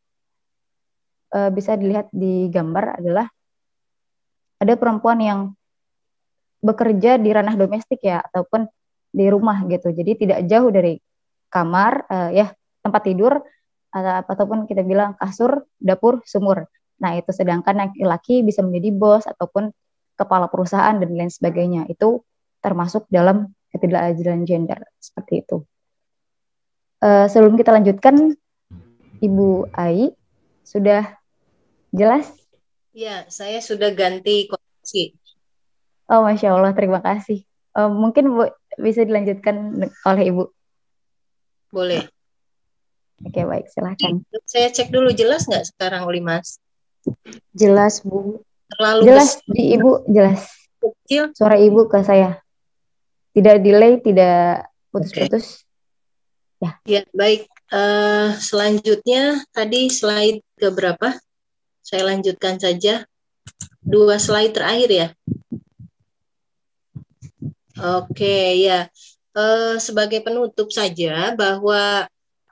bisa dilihat di gambar adalah ada perempuan yang bekerja di ranah domestik, ya, ataupun di rumah gitu. Jadi tidak jauh dari kamar, tempat tidur, ataupun kita bilang kasur, dapur, sumur. Nah, itu sedangkan laki-laki bisa menjadi bos ataupun kepala perusahaan dan lain sebagainya. Itu termasuk dalam ketidakadilan gender, seperti itu. Sebelum kita lanjutkan, Ibu Ai, sudah jelas? Ya, saya sudah ganti koneksi. Oh, Masya Allah, terima kasih. Mungkin Bu, bisa dilanjutkan oleh Ibu. Boleh. Oke, baik, silakan. Saya cek dulu, jelas nggak sekarang, Mas? Jelas, Bu. Terlalu jelas di Ibu, jelas. Kecil. Suara Ibu ke saya. Tidak delay, tidak putus-putus. Okay. Ya, baik. Selanjutnya, tadi slide ke berapa? Saya lanjutkan saja. 2 slide terakhir ya. Oke, ya. Sebagai penutup saja bahwa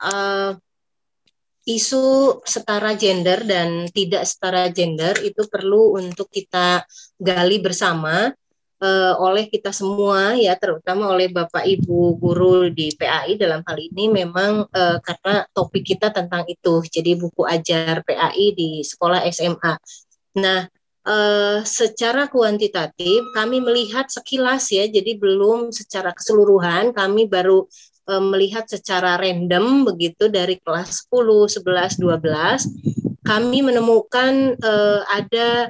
isu setara gender dan tidak setara gender itu perlu untuk kita gali bersama oleh kita semua, ya, terutama oleh Bapak Ibu guru di PAI dalam hal ini, memang karena topik kita tentang itu, jadi buku ajar PAI di sekolah SMA. Nah, secara kuantitatif kami melihat sekilas, ya, jadi belum secara keseluruhan, kami baru melihat secara random begitu dari kelas 10, 11, 12, kami menemukan ada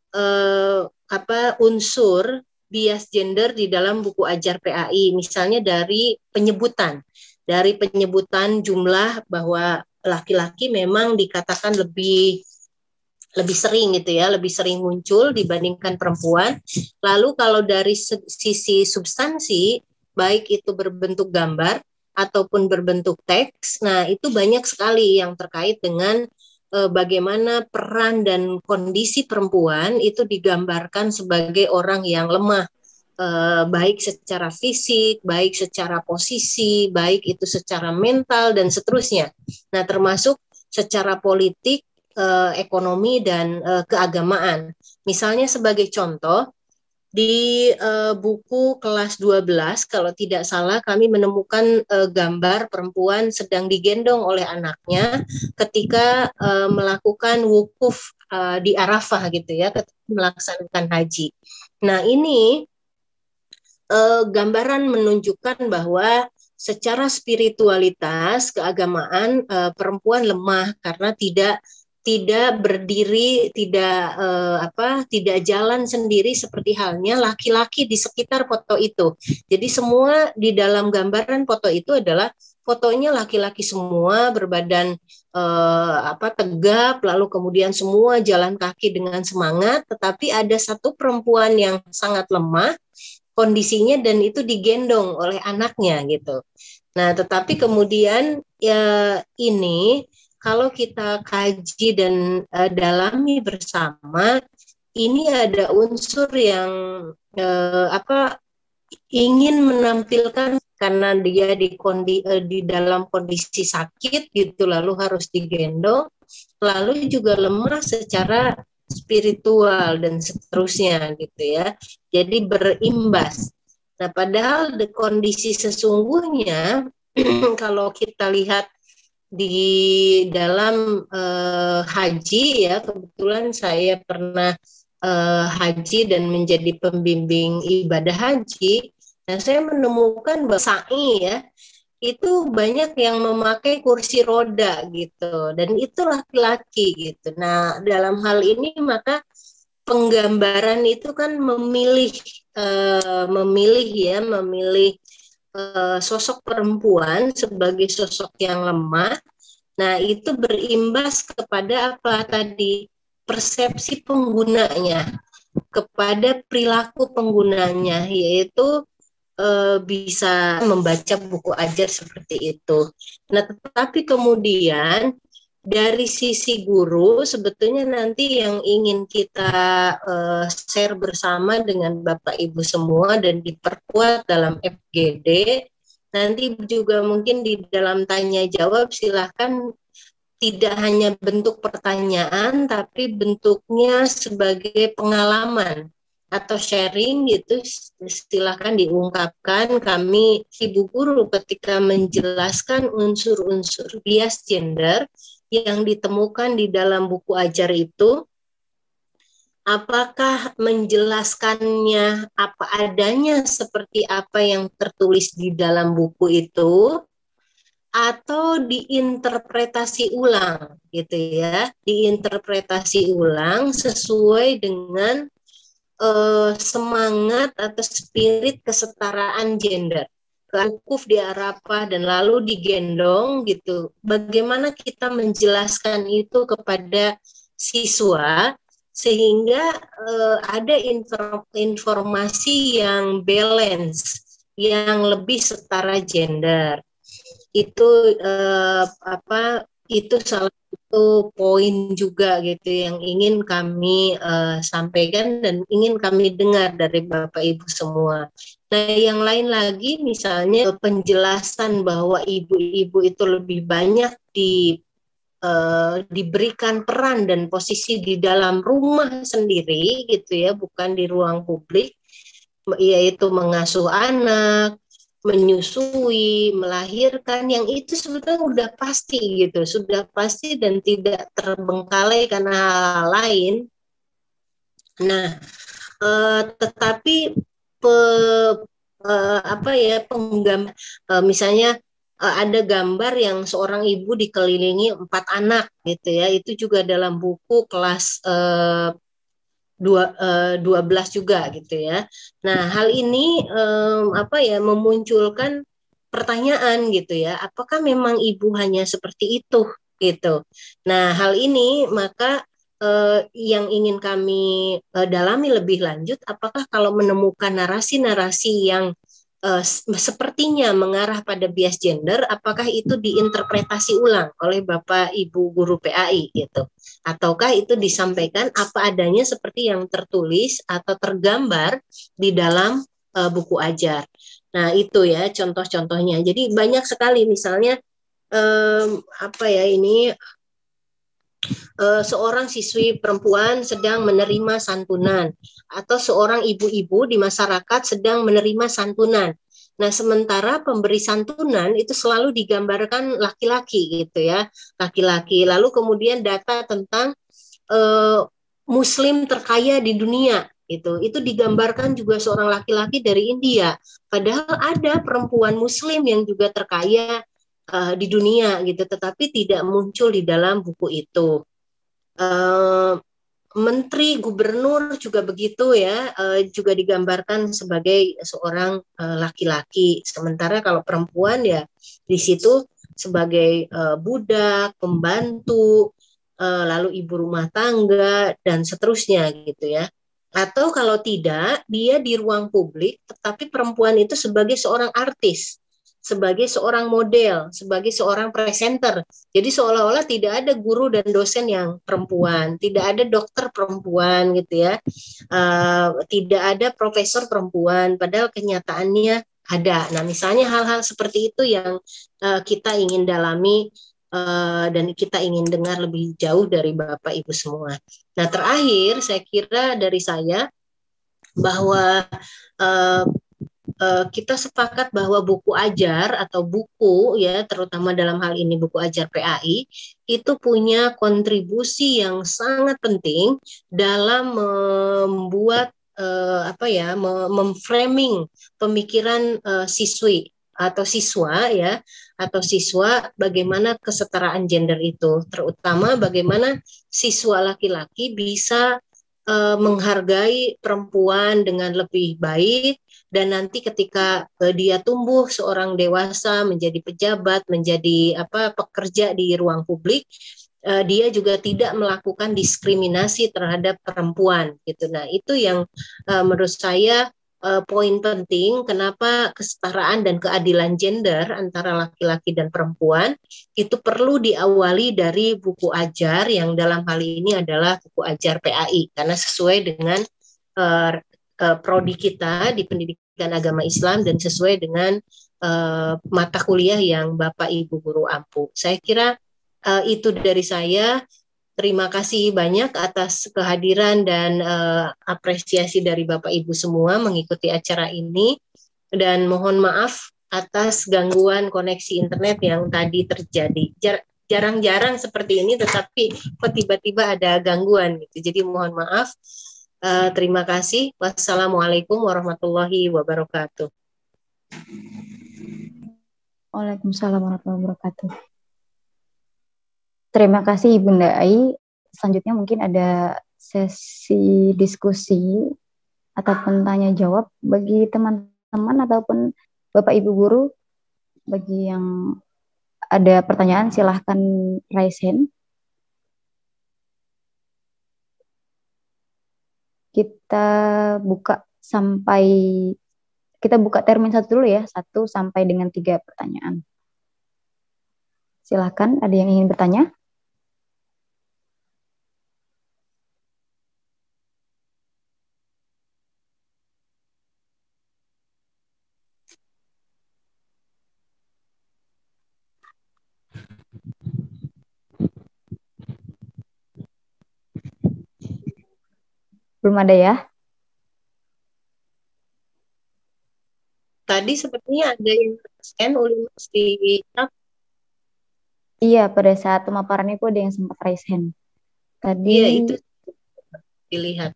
unsur bias gender di dalam buku ajar PAI, misalnya dari penyebutan jumlah bahwa laki-laki memang dikatakan lebih sering gitu ya, lebih sering muncul dibandingkan perempuan. Lalu kalau dari sisi substansi, baik itu berbentuk gambar ataupun berbentuk teks, nah itu banyak sekali yang terkait dengan bagaimana peran dan kondisi perempuan itu digambarkan sebagai orang yang lemah, baik secara fisik, baik secara posisi, baik itu secara mental dan seterusnya. Nah, termasuk secara politik, ekonomi dan keagamaan. Misalnya sebagai contoh, di buku kelas 12 kalau tidak salah kami menemukan gambar perempuan sedang digendong oleh anaknya ketika melakukan wukuf di Arafah gitu ya, ketika melaksanakan haji. Nah, ini gambaran menunjukkan bahwa secara spiritualitas keagamaan perempuan lemah karena tidak berdiri, tidak jalan sendiri seperti halnya laki-laki di sekitar foto itu. Jadi semua di dalam gambaran foto itu adalah fotonya laki-laki semua berbadan tegap, lalu kemudian semua jalan kaki dengan semangat, tetapi ada satu perempuan yang sangat lemah kondisinya dan itu digendong oleh anaknya gitu. Nah, tetapi kemudian ya ini kalau kita kaji dan dalami bersama, ini ada unsur yang ingin menampilkan karena dia di dalam kondisi sakit gitu, lalu harus digendong, lalu juga lemah secara spiritual dan seterusnya gitu ya. Jadi berimbas. Nah, padahal di kondisi sesungguhnya kalau kita lihat di dalam haji ya, kebetulan saya pernah haji dan menjadi pembimbing ibadah haji. Nah, saya menemukan bahwa sa'i ya itu banyak yang memakai kursi roda gitu, dan itu laki-laki gitu. Nah, dalam hal ini maka penggambaran itu kan memilih sosok perempuan sebagai sosok yang lemah. Nah, itu berimbas kepada apa tadi? Persepsi penggunanya, kepada perilaku penggunanya, yaitu bisa membaca buku ajar seperti itu. Nah, tetapi kemudian dari sisi guru sebetulnya nanti yang ingin kita share bersama dengan Bapak Ibu semua dan diperkuat dalam FGD, nanti juga mungkin di dalam tanya jawab silahkan tidak hanya bentuk pertanyaan tapi bentuknya sebagai pengalaman atau sharing gitu, silahkan diungkapkan. Kami ibu guru ketika menjelaskan unsur-unsur bias gender yang ditemukan di dalam buku ajar itu, apakah menjelaskannya apa adanya seperti apa yang tertulis di dalam buku itu, atau diinterpretasi ulang gitu ya, diinterpretasi ulang sesuai dengan semangat atau spirit kesetaraan gender. Wukuf di Arafah dan lalu digendong gitu. Bagaimana kita menjelaskan itu kepada siswa sehingga ada informasi yang balance, yang lebih setara gender. Itu itu salah satu poin juga gitu yang ingin kami sampaikan dan ingin kami dengar dari Bapak Ibu semua. Nah, yang lain lagi misalnya penjelasan bahwa ibu-ibu itu lebih banyak diberikan peran dan posisi di dalam rumah sendiri gitu ya, bukan di ruang publik, yaitu mengasuh anak, menyusui, melahirkan, yang itu sebetulnya sudah pasti dan tidak terbengkalai karena hal lain. Nah, tetapi misalnya ada gambar yang seorang ibu dikelilingi 4 anak gitu ya, itu juga dalam buku kelas 12 juga gitu ya. Nah, hal ini memunculkan pertanyaan gitu ya, apakah memang ibu hanya seperti itu gitu. Nah, hal ini maka yang ingin kami dalami lebih lanjut, apakah kalau menemukan narasi-narasi yang sepertinya mengarah pada bias gender, apakah itu diinterpretasi ulang oleh Bapak Ibu guru PAI gitu, ataukah itu disampaikan apa adanya seperti yang tertulis atau tergambar di dalam buku ajar. Nah itu ya contoh-contohnya. Jadi banyak sekali misalnya seorang siswi perempuan sedang menerima santunan atau seorang ibu-ibu di masyarakat sedang menerima santunan. Nah, sementara pemberi santunan itu selalu digambarkan laki-laki gitu ya, laki-laki. Lalu kemudian data tentang muslim terkaya di dunia itu digambarkan juga seorang laki-laki dari India. Padahal ada perempuan muslim yang juga terkaya di dunia gitu, tetapi tidak muncul di dalam buku itu. Menteri, gubernur juga begitu ya, juga digambarkan sebagai seorang laki-laki. Sementara kalau perempuan ya di situ sebagai budak, pembantu, lalu ibu rumah tangga dan seterusnya gitu ya. Atau kalau tidak, dia di ruang publik, tetapi perempuan itu sebagai seorang artis, sebagai seorang model, sebagai seorang presenter. Jadi seolah-olah tidak ada guru dan dosen yang perempuan, tidak ada dokter perempuan gitu ya, tidak ada profesor perempuan, padahal kenyataannya ada. Nah misalnya hal-hal seperti itu yang kita ingin dalami dan kita ingin dengar lebih jauh dari Bapak Ibu semua. Nah terakhir saya kira dari saya bahwa kita sepakat bahwa buku ajar atau buku ya terutama dalam hal ini buku ajar PAI itu punya kontribusi yang sangat penting dalam membuat memframing pemikiran siswi atau siswa ya atau siswa bagaimana kesetaraan gender itu, terutama bagaimana siswa laki-laki bisa menghargai perempuan dengan lebih baik. Dan nanti ketika dia tumbuh seorang dewasa menjadi pejabat, menjadi pekerja di ruang publik, dia juga tidak melakukan diskriminasi terhadap perempuan gitu. Nah, itu yang menurut saya poin penting kenapa kesetaraan dan keadilan gender antara laki-laki dan perempuan itu perlu diawali dari buku ajar yang dalam hal ini adalah buku ajar PAI karena sesuai dengan prodi kita di pendidikan agama Islam dan sesuai dengan mata kuliah yang Bapak Ibu guru ampu. Saya kira itu dari saya. Terima kasih banyak atas kehadiran dan apresiasi dari Bapak Ibu semua mengikuti acara ini dan mohon maaf atas gangguan koneksi internet yang tadi terjadi. Jarang-jarang seperti ini tetapi kok tiba-tiba ada gangguan gitu. Jadi mohon maaf. Terima kasih. Wassalamualaikum warahmatullahi wabarakatuh. Waalaikumsalam warahmatullahi wabarakatuh. Terima kasih Bunda Ai. Selanjutnya mungkin ada sesi diskusi ataupun tanya jawab bagi teman-teman ataupun Bapak Ibu guru. Bagi yang ada pertanyaan silahkan raise hand. Kita buka termin 1 dulu ya, 1 sampai dengan 3 pertanyaan. Silahkan, ada yang ingin bertanya? Belum ada ya? Tadi sepertinya ada yang scan Ulimas di chat. Iya, pada saat pemaparan itu ada yang sempat raise hand. Tadi Iya, itu dilihat.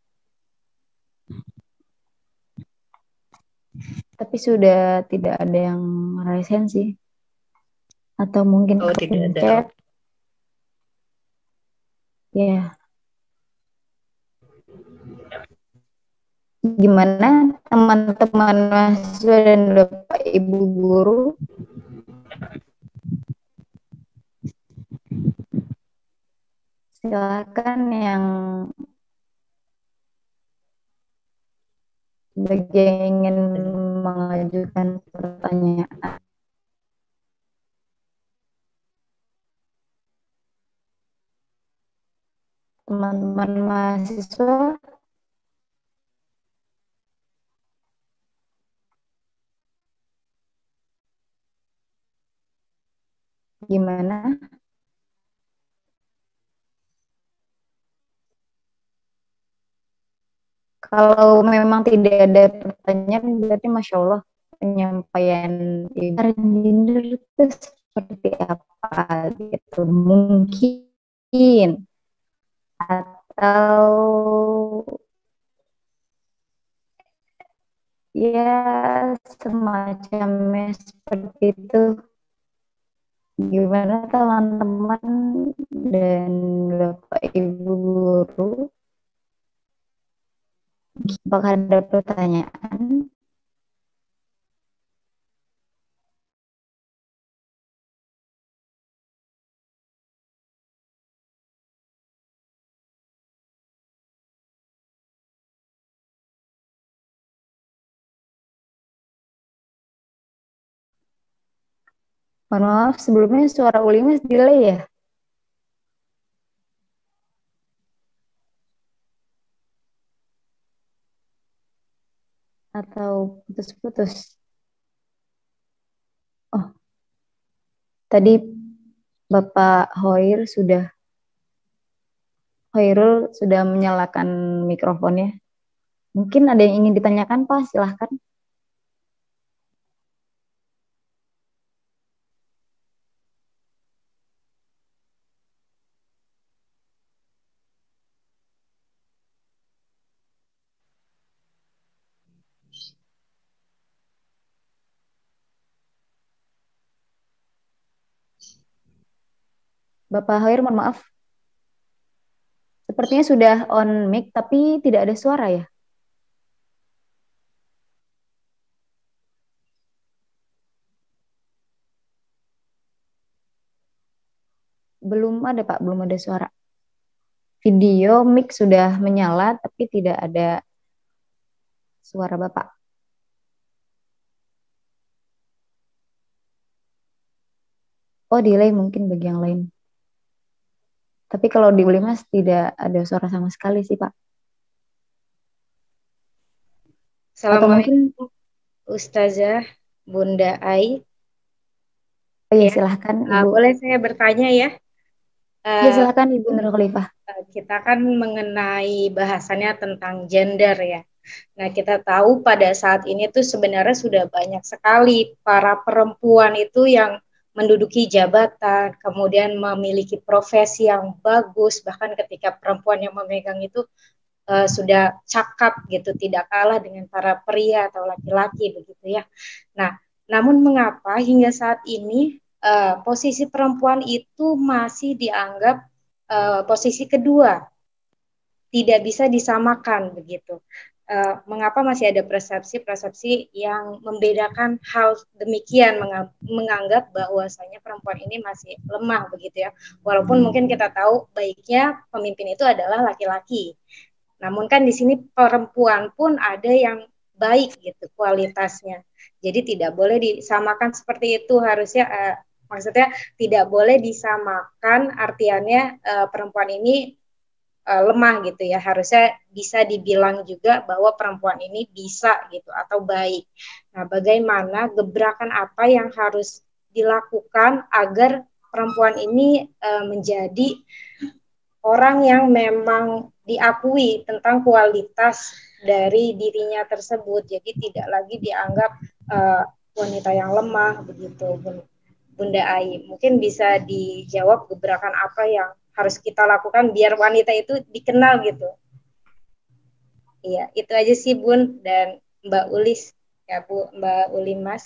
Tapi sudah tidak ada yang raise hand sih. Atau mungkin tidak ada. Chat. Ya. Gimana teman-teman mahasiswa dan Bapak Ibu guru? Silakan yang bagi yang ingin mengajukan pertanyaan. Teman-teman mahasiswa, gimana? Kalau memang tidak ada pertanyaan, berarti Masya Allah penyampaian gender itu seperti apa gitu. Mungkin atau ya semacamnya seperti itu. Gimana teman-teman dan Bapak Ibu guru? Apakah ada pertanyaan? Mohon maaf, sebelumnya suara Uli Mas delay ya? Atau putus-putus? Oh, tadi Bapak Hoirul sudah menyalakan mikrofonnya. Mungkin ada yang ingin ditanyakan, Pak? Silahkan. Bapak Hoir, mohon maaf. Sepertinya sudah on mic, tapi tidak ada suara ya? Belum ada, Pak. Belum ada suara. Video mic sudah menyala, tapi tidak ada suara Bapak. Oh, delay mungkin bagi yang lain. Tapi kalau di Uli Mas tidak ada suara sama sekali sih, Pak. Atau mungkin Ustazah Bunda Ai. Oh ya, silahkan Ibu. Boleh saya bertanya ya? Ya, silahkan Ibu Nur Khalifah. Kita kan mengenai bahasannya tentang gender ya. Nah, kita tahu pada saat ini tuh sebenarnya sudah banyak sekali para perempuan itu yang menduduki jabatan, kemudian memiliki profesi yang bagus, bahkan ketika perempuan yang memegang itu sudah cakap gitu, tidak kalah dengan para pria atau laki-laki begitu ya. Nah, namun mengapa hingga saat ini posisi perempuan itu masih dianggap posisi kedua, tidak bisa disamakan begitu. Mengapa masih ada persepsi-persepsi yang membedakan hal demikian, menganggap bahwasanya perempuan ini masih lemah begitu ya, walaupun mungkin kita tahu baiknya pemimpin itu adalah laki-laki, namun kan di sini perempuan pun ada yang baik gitu kualitasnya, jadi tidak boleh disamakan seperti itu, harusnya maksudnya tidak boleh disamakan artiannya perempuan ini lemah gitu ya, harusnya bisa dibilang juga bahwa perempuan ini bisa gitu atau baik. Nah, bagaimana gebrakan apa yang harus dilakukan agar perempuan ini menjadi orang yang memang diakui tentang kualitas dari dirinya tersebut, jadi tidak lagi dianggap wanita yang lemah begitu, Bunda Ai. Mungkin bisa dijawab gebrakan apa yang harus kita lakukan biar wanita itu dikenal gitu. Iya, itu aja sih Bun dan Mbak Ulis ya Bu, Mbak Uli Mas.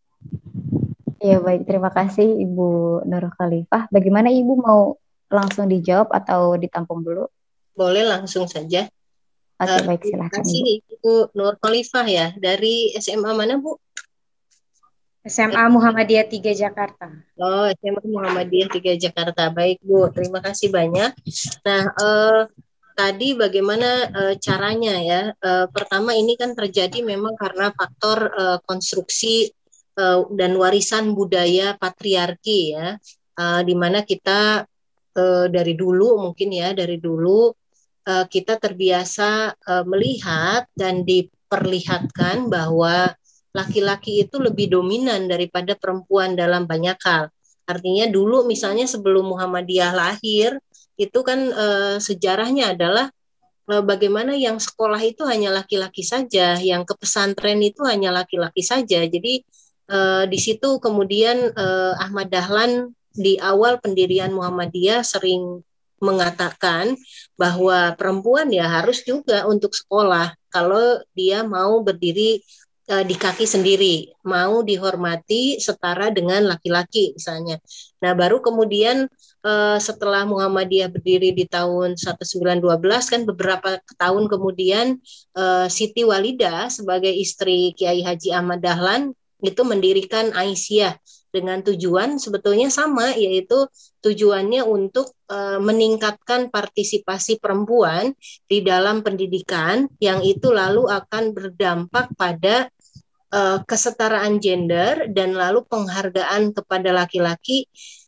Iya baik, terima kasih Ibu Nur Khalifah. Bagaimana Ibu mau langsung dijawab atau ditampung dulu? Boleh langsung saja. Oke, baik, Terima silakan kasih Ibu. Ibu Nur Khalifah ya. Dari SMA mana Bu? SMA Muhammadiyah 3 Jakarta. Oh, SMA Muhammadiyah 3 Jakarta. Baik Bu, terima kasih banyak. Nah, tadi bagaimana caranya ya? Pertama ini kan terjadi memang karena faktor konstruksi dan warisan budaya patriarki ya, di mana kita dari dulu mungkin ya, dari dulu kita terbiasa melihat dan diperlihatkan bahwa laki-laki itu lebih dominan daripada perempuan dalam banyak hal. Artinya dulu misalnya sebelum Muhammadiyah lahir, itu kan sejarahnya adalah bagaimana yang sekolah itu hanya laki-laki saja, yang ke pesantren itu hanya laki-laki saja. Jadi di situ kemudian Ahmad Dahlan di awal pendirian Muhammadiyah sering mengatakan bahwa perempuan ya harus juga untuk sekolah kalau dia mau berdiri di kaki sendiri, mau dihormati setara dengan laki-laki misalnya. Nah, baru kemudian setelah Muhammadiyah berdiri di tahun 1912 kan beberapa tahun kemudian Siti Walidah sebagai istri Kiai Haji Ahmad Dahlan itu mendirikan Aisyah dengan tujuan sebetulnya sama, yaitu tujuannya untuk meningkatkan partisipasi perempuan di dalam pendidikan yang itu lalu akan berdampak pada kesetaraan gender dan lalu penghargaan kepada laki-laki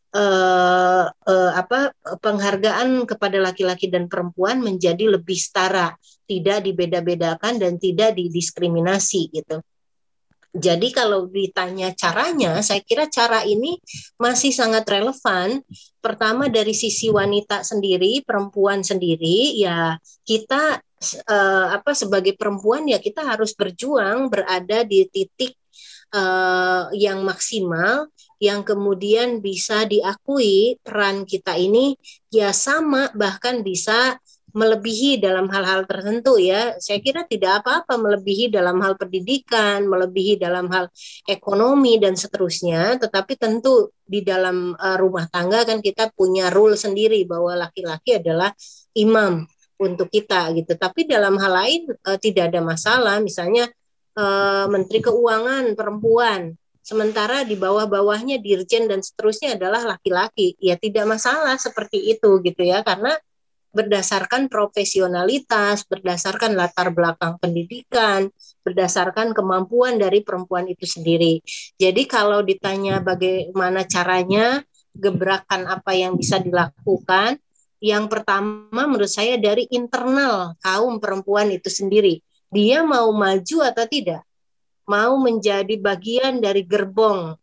penghargaan kepada laki-laki dan perempuan menjadi lebih setara, tidak dibeda-bedakan dan tidak didiskriminasi gitu. Jadi kalau ditanya caranya, saya kira cara ini masih sangat relevan. Pertama dari sisi wanita sendiri, perempuan sendiri, ya kita sebagai perempuan ya kita harus berjuang berada di titik yang maksimal, yang kemudian bisa diakui peran kita ini ya sama bahkan bisa melebihi dalam hal-hal tertentu ya. Saya kira tidak apa-apa melebihi dalam hal pendidikan, melebihi dalam hal ekonomi dan seterusnya, tetapi tentu di dalam rumah tangga kan kita punya rule sendiri bahwa laki-laki adalah imam untuk kita gitu. Tapi dalam hal lain tidak ada masalah, misalnya Menteri Keuangan perempuan, sementara di bawah-bawahnya dirjen dan seterusnya adalah laki-laki. Ya tidak masalah seperti itu gitu ya, karena berdasarkan profesionalitas, berdasarkan latar belakang pendidikan, berdasarkan kemampuan dari perempuan itu sendiri. Jadi kalau ditanya bagaimana caranya, gebrakan apa yang bisa dilakukan, yang pertama menurut saya dari internal kaum perempuan itu sendiri. Dia mau maju atau tidak? Mau menjadi bagian dari gerbong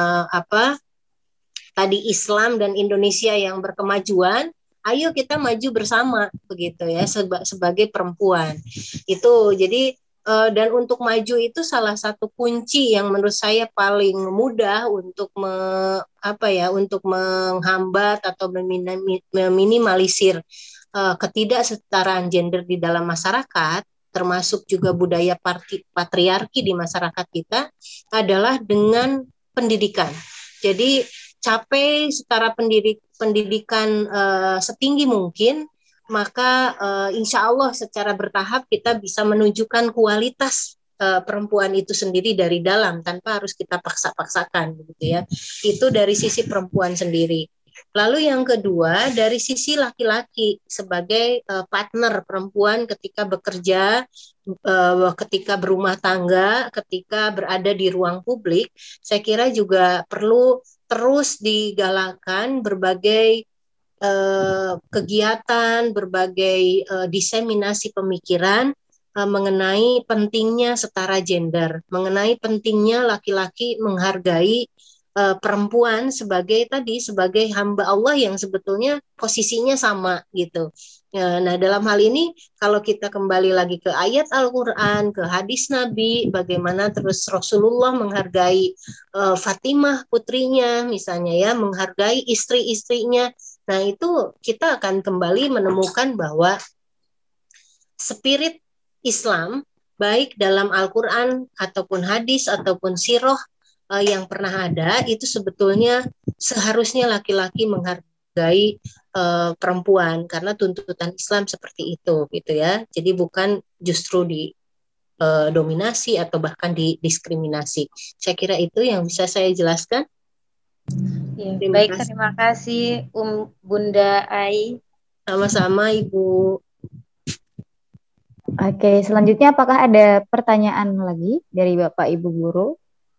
tadi Islam dan Indonesia yang berkemajuan, ayo kita maju bersama begitu ya sebagai perempuan. Itu jadi dan untuk maju itu salah satu kunci yang menurut saya paling mudah untuk untuk menghambat atau meminimalisir ketidaksetaraan gender di dalam masyarakat, termasuk juga budaya patriarki di masyarakat kita, adalah dengan pendidikan. Jadi capai setara pendidikan setinggi mungkin, maka insya Allah secara bertahap kita bisa menunjukkan kualitas perempuan itu sendiri dari dalam tanpa harus kita paksa-paksakan begitu ya. Itu dari sisi perempuan sendiri. Lalu yang kedua dari sisi laki-laki sebagai partner perempuan ketika bekerja, ketika berumah tangga, ketika berada di ruang publik, saya kira juga perlu terus digalakkan berbagai kegiatan, berbagai diseminasi pemikiran mengenai pentingnya setara gender, mengenai pentingnya laki-laki menghargai perempuan sebagai hamba Allah yang sebetulnya posisinya sama gitu. Nah dalam hal ini kalau kita kembali lagi ke ayat Al-Quran, ke hadis Nabi, bagaimana terus Rasulullah menghargai Fatimah putrinya misalnya ya, menghargai istri-istrinya. Nah itu kita akan kembali menemukan bahwa spirit Islam baik dalam Al-Quran ataupun hadis ataupun sirah yang pernah ada itu sebetulnya seharusnya laki-laki menghargai perempuan karena tuntutan Islam seperti itu gitu ya. Jadi bukan justru dominasi atau bahkan didiskriminasi. Saya kira itu yang bisa saya jelaskan. Ya, baik, terima kasih Bunda Ai. Sama-sama Ibu. Oke, selanjutnya apakah ada pertanyaan lagi dari Bapak Ibu guru?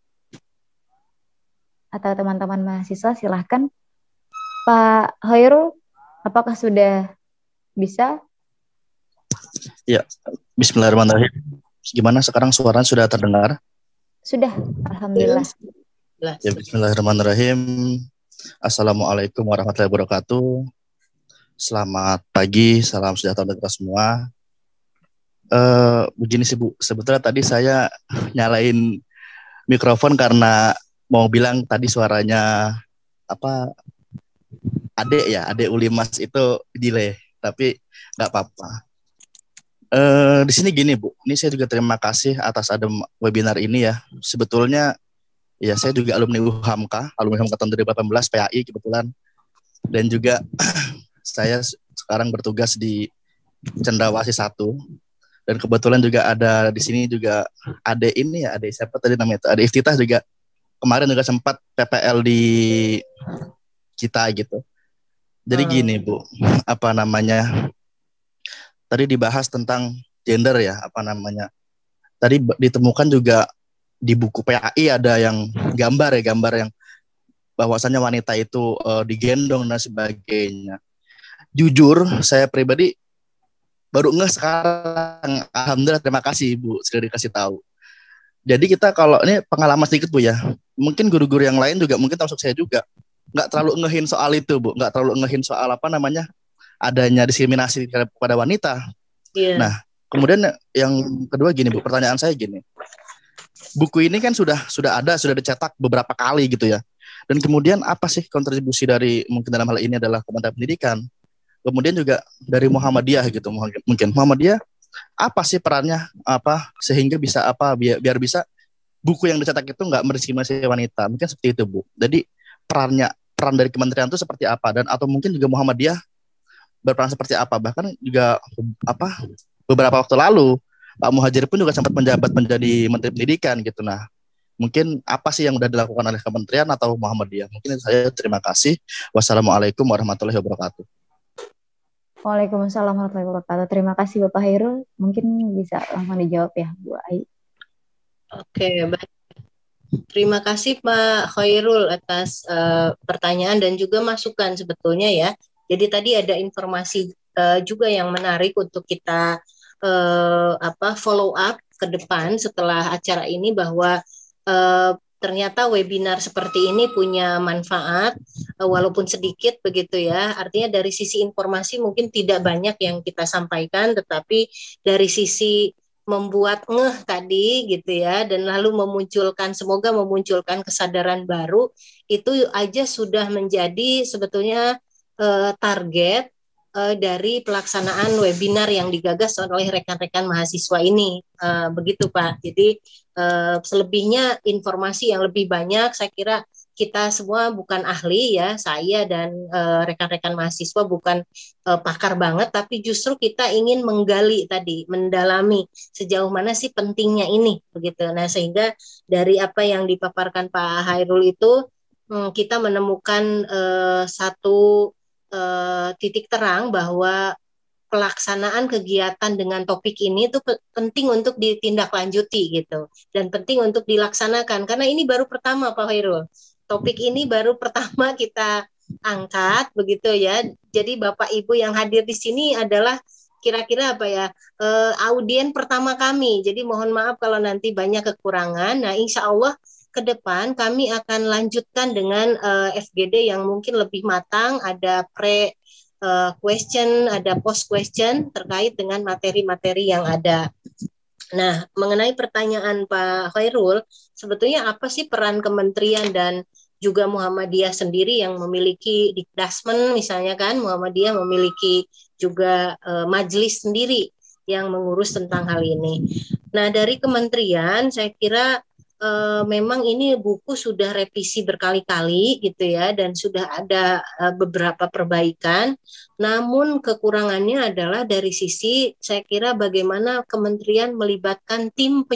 Atau teman-teman mahasiswa, silahkan. Pak Khairul, apakah sudah bisa? Ya, bismillahirrahmanirrahim. Gimana sekarang suaranya sudah terdengar? Sudah, alhamdulillah. Ya, bismillahirrahmanirrahim. Assalamualaikum warahmatullahi wabarakatuh. Selamat pagi, salam sejahtera untuk kita semua. Begini sih Bu, sebetulnya tadi saya nyalain mikrofon karena mau bilang tadi suaranya adek Uli Mas itu delay, tapi nggak apa-apa. Di sini gini Bu, ini saya juga terima kasih atas ada webinar ini ya. Sebetulnya ya saya juga alumni UHAMKA tahun 2018 PAI kebetulan, dan juga saya sekarang bertugas di Cendrawasih 1, dan kebetulan juga ada di sini juga adek siapa tadi namanya, adek Iftitah juga kemarin juga sempat PPL di kita gitu. Jadi gini Bu, tadi dibahas tentang gender ya, tadi ditemukan juga di buku PAI ada yang gambar yang bahwasannya wanita itu digendong dan sebagainya. Jujur saya pribadi baru ngeh sekarang, alhamdulillah, terima kasih Bu sudah dikasih tahu. Jadi kita kalau ini pengalaman sedikit Bu ya, mungkin guru-guru yang lain juga mungkin termasuk saya juga nggak terlalu ngehin soal itu Bu, nggak terlalu ngehin soal adanya diskriminasi kepada wanita. Yeah. Nah, kemudian yang kedua gini Bu, pertanyaan saya gini, buku ini kan sudah dicetak beberapa kali gitu ya, dan kemudian apa sih kontribusi dari, mungkin dalam hal ini adalah Kementerian Pendidikan, kemudian juga dari Muhammadiyah gitu, mungkin Muhammadiyah apa sih perannya sehingga bisa biar bisa buku yang dicetak itu nggak mendiskriminasi wanita, mungkin seperti itu Bu. Jadi peran dari kementerian itu seperti apa, dan atau mungkin juga Muhammadiyah berperan seperti apa, bahkan juga beberapa waktu lalu Pak Muhajir pun juga sempat menjabat menjadi Menteri Pendidikan gitu. Nah, mungkin apa sih yang sudah dilakukan oleh kementerian atau Muhammadiyah? Mungkin saya terima kasih. Wassalamualaikum warahmatullahi wabarakatuh. Waalaikumsalam warahmatullahi wabarakatuh. Terima kasih Bapak Khairul. Mungkin bisa langsung dijawab ya Bu Ai. Oke, baik. Terima kasih Pak Khairul atas pertanyaan dan juga masukan sebetulnya ya. Jadi tadi ada informasi juga yang menarik untuk kita follow up ke depan setelah acara ini, bahwa ternyata webinar seperti ini punya manfaat walaupun sedikit begitu ya. Artinya dari sisi informasi mungkin tidak banyak yang kita sampaikan, tetapi dari sisi membuat ngeh tadi gitu ya, dan lalu semoga memunculkan kesadaran baru, itu aja sudah menjadi sebetulnya target dari pelaksanaan webinar yang digagas oleh rekan-rekan mahasiswa ini, begitu Pak. Jadi selebihnya informasi yang lebih banyak, saya kira kita semua bukan ahli ya, saya dan rekan-rekan mahasiswa bukan pakar banget, tapi justru kita ingin menggali tadi, mendalami sejauh mana sih pentingnya ini, begitu. Nah, sehingga dari apa yang dipaparkan Pak Khairul itu kita menemukan satu titik terang bahwa pelaksanaan kegiatan dengan topik ini itu penting untuk ditindaklanjuti gitu, dan penting untuk dilaksanakan karena ini baru pertama Pak Khairul. Topik ini baru pertama kita angkat begitu ya. Jadi Bapak Ibu yang hadir di sini adalah kira-kira audien pertama kami. Jadi mohon maaf kalau nanti banyak kekurangan. Nah, insya Allah ke depan kami akan lanjutkan dengan FGD yang mungkin lebih matang, ada question, ada post question terkait dengan materi-materi yang ada. Nah, mengenai pertanyaan Pak Khairul, sebetulnya apa sih peran kementerian dan juga Muhammadiyah sendiri yang memiliki Dikdasmen misalnya kan, Muhammadiyah memiliki juga majelis sendiri yang mengurus tentang hal ini. Nah, dari kementerian saya kira memang ini buku sudah revisi berkali-kali gitu ya, dan sudah ada beberapa perbaikan. Namun kekurangannya adalah dari sisi saya kira bagaimana kementerian melibatkan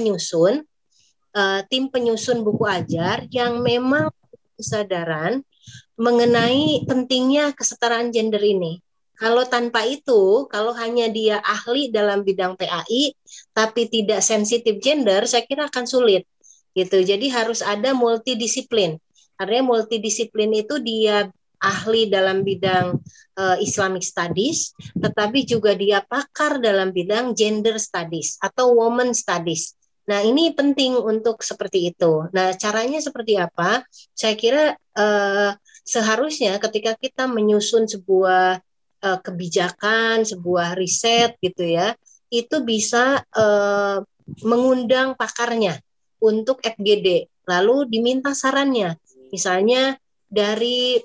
tim penyusun buku ajar yang memang kesadaran mengenai pentingnya kesetaraan gender ini. Kalau tanpa itu, kalau hanya dia ahli dalam bidang PAI tapi tidak sensitif gender, saya kira akan sulit gitu. Jadi harus ada multidisiplin. Artinya multidisiplin itu dia ahli dalam bidang Islamic Studies, tetapi juga dia pakar dalam bidang gender studies atau woman studies. Nah, ini penting untuk seperti itu. Nah, caranya seperti apa? Saya kira seharusnya ketika kita menyusun sebuah kebijakan, sebuah riset gitu ya, itu bisa mengundang pakarnya untuk FGD, lalu diminta sarannya, misalnya dari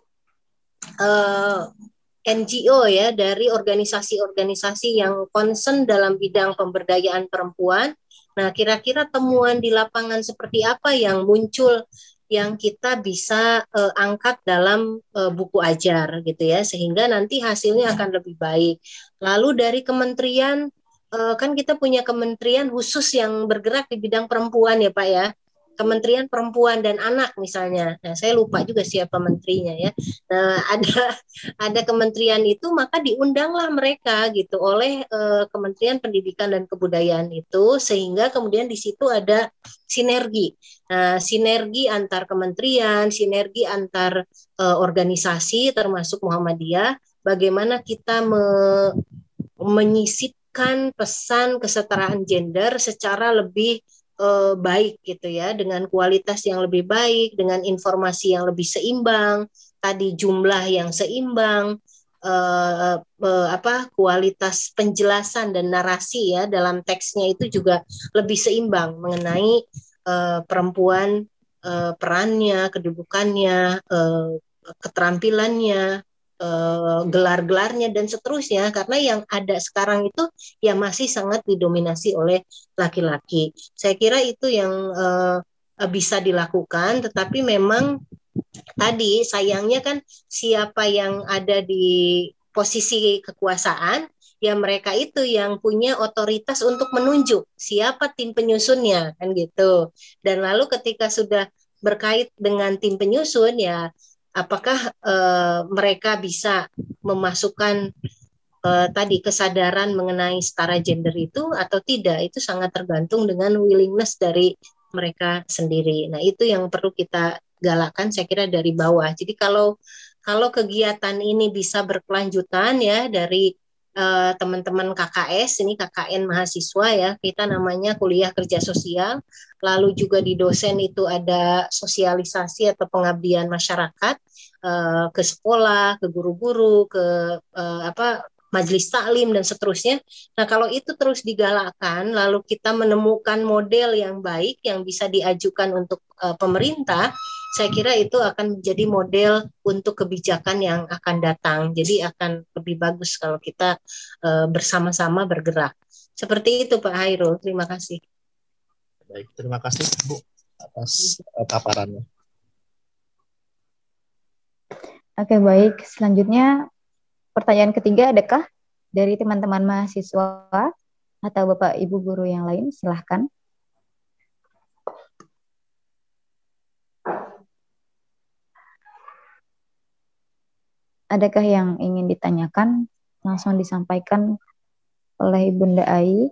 NGO ya, dari organisasi-organisasi yang concern dalam bidang pemberdayaan perempuan. Nah, kira-kira temuan di lapangan seperti apa yang muncul yang kita bisa angkat dalam buku ajar gitu ya, sehingga nanti hasilnya akan lebih baik. Lalu dari kementerian, kan kita punya kementerian khusus yang bergerak di bidang perempuan ya Pak ya, Kementerian Perempuan dan Anak misalnya. Nah, saya lupa juga siapa menterinya ya. Nah, ada kementerian itu, maka diundanglah mereka gitu oleh Kementerian Pendidikan dan Kebudayaan itu, sehingga kemudian di situ ada sinergi. Nah, sinergi antar kementerian, sinergi antar organisasi termasuk Muhammadiyah, bagaimana kita menyisipkan pesan kesetaraan gender secara lebih baik gitu ya, dengan kualitas yang lebih baik, dengan informasi yang lebih seimbang, tadi jumlah yang seimbang, kualitas penjelasan dan narasi ya dalam teksnya itu juga lebih seimbang mengenai perempuan, perannya, kedudukannya, keterampilannya, gelar-gelarnya dan seterusnya, karena yang ada sekarang itu ya masih sangat didominasi oleh laki-laki. Saya kira itu yang bisa dilakukan, tetapi memang tadi sayangnya kan siapa yang ada di posisi kekuasaan, ya mereka itu yang punya otoritas untuk menunjuk siapa tim penyusunnya kan gitu. Dan lalu ketika sudah berkait dengan tim penyusun ya, apakah mereka bisa memasukkan tadi kesadaran mengenai setara gender itu atau tidak, itu sangat tergantung dengan willingness dari mereka sendiri. Nah, itu yang perlu kita galakkan saya kira dari bawah. Jadi kalau kegiatan ini bisa berkelanjutan ya dari teman-teman KKS, ini KKN mahasiswa ya, kita namanya kuliah kerja sosial, lalu juga di dosen itu ada sosialisasi atau pengabdian masyarakat ke sekolah, ke guru-guru, ke majelis taklim dan seterusnya. Nah, kalau itu terus digalakkan, lalu kita menemukan model yang baik yang bisa diajukan untuk pemerintah, saya kira itu akan menjadi model untuk kebijakan yang akan datang. Jadi akan lebih bagus kalau kita bersama-sama bergerak. Seperti itu Pak Hairul, terima kasih. Baik, terima kasih Bu atas paparannya. Oke, baik. Selanjutnya pertanyaan ketiga, adakah dari teman-teman mahasiswa atau Bapak Ibu guru yang lain? Silahkan. Adakah yang ingin ditanyakan? Langsung disampaikan oleh Bunda Ai.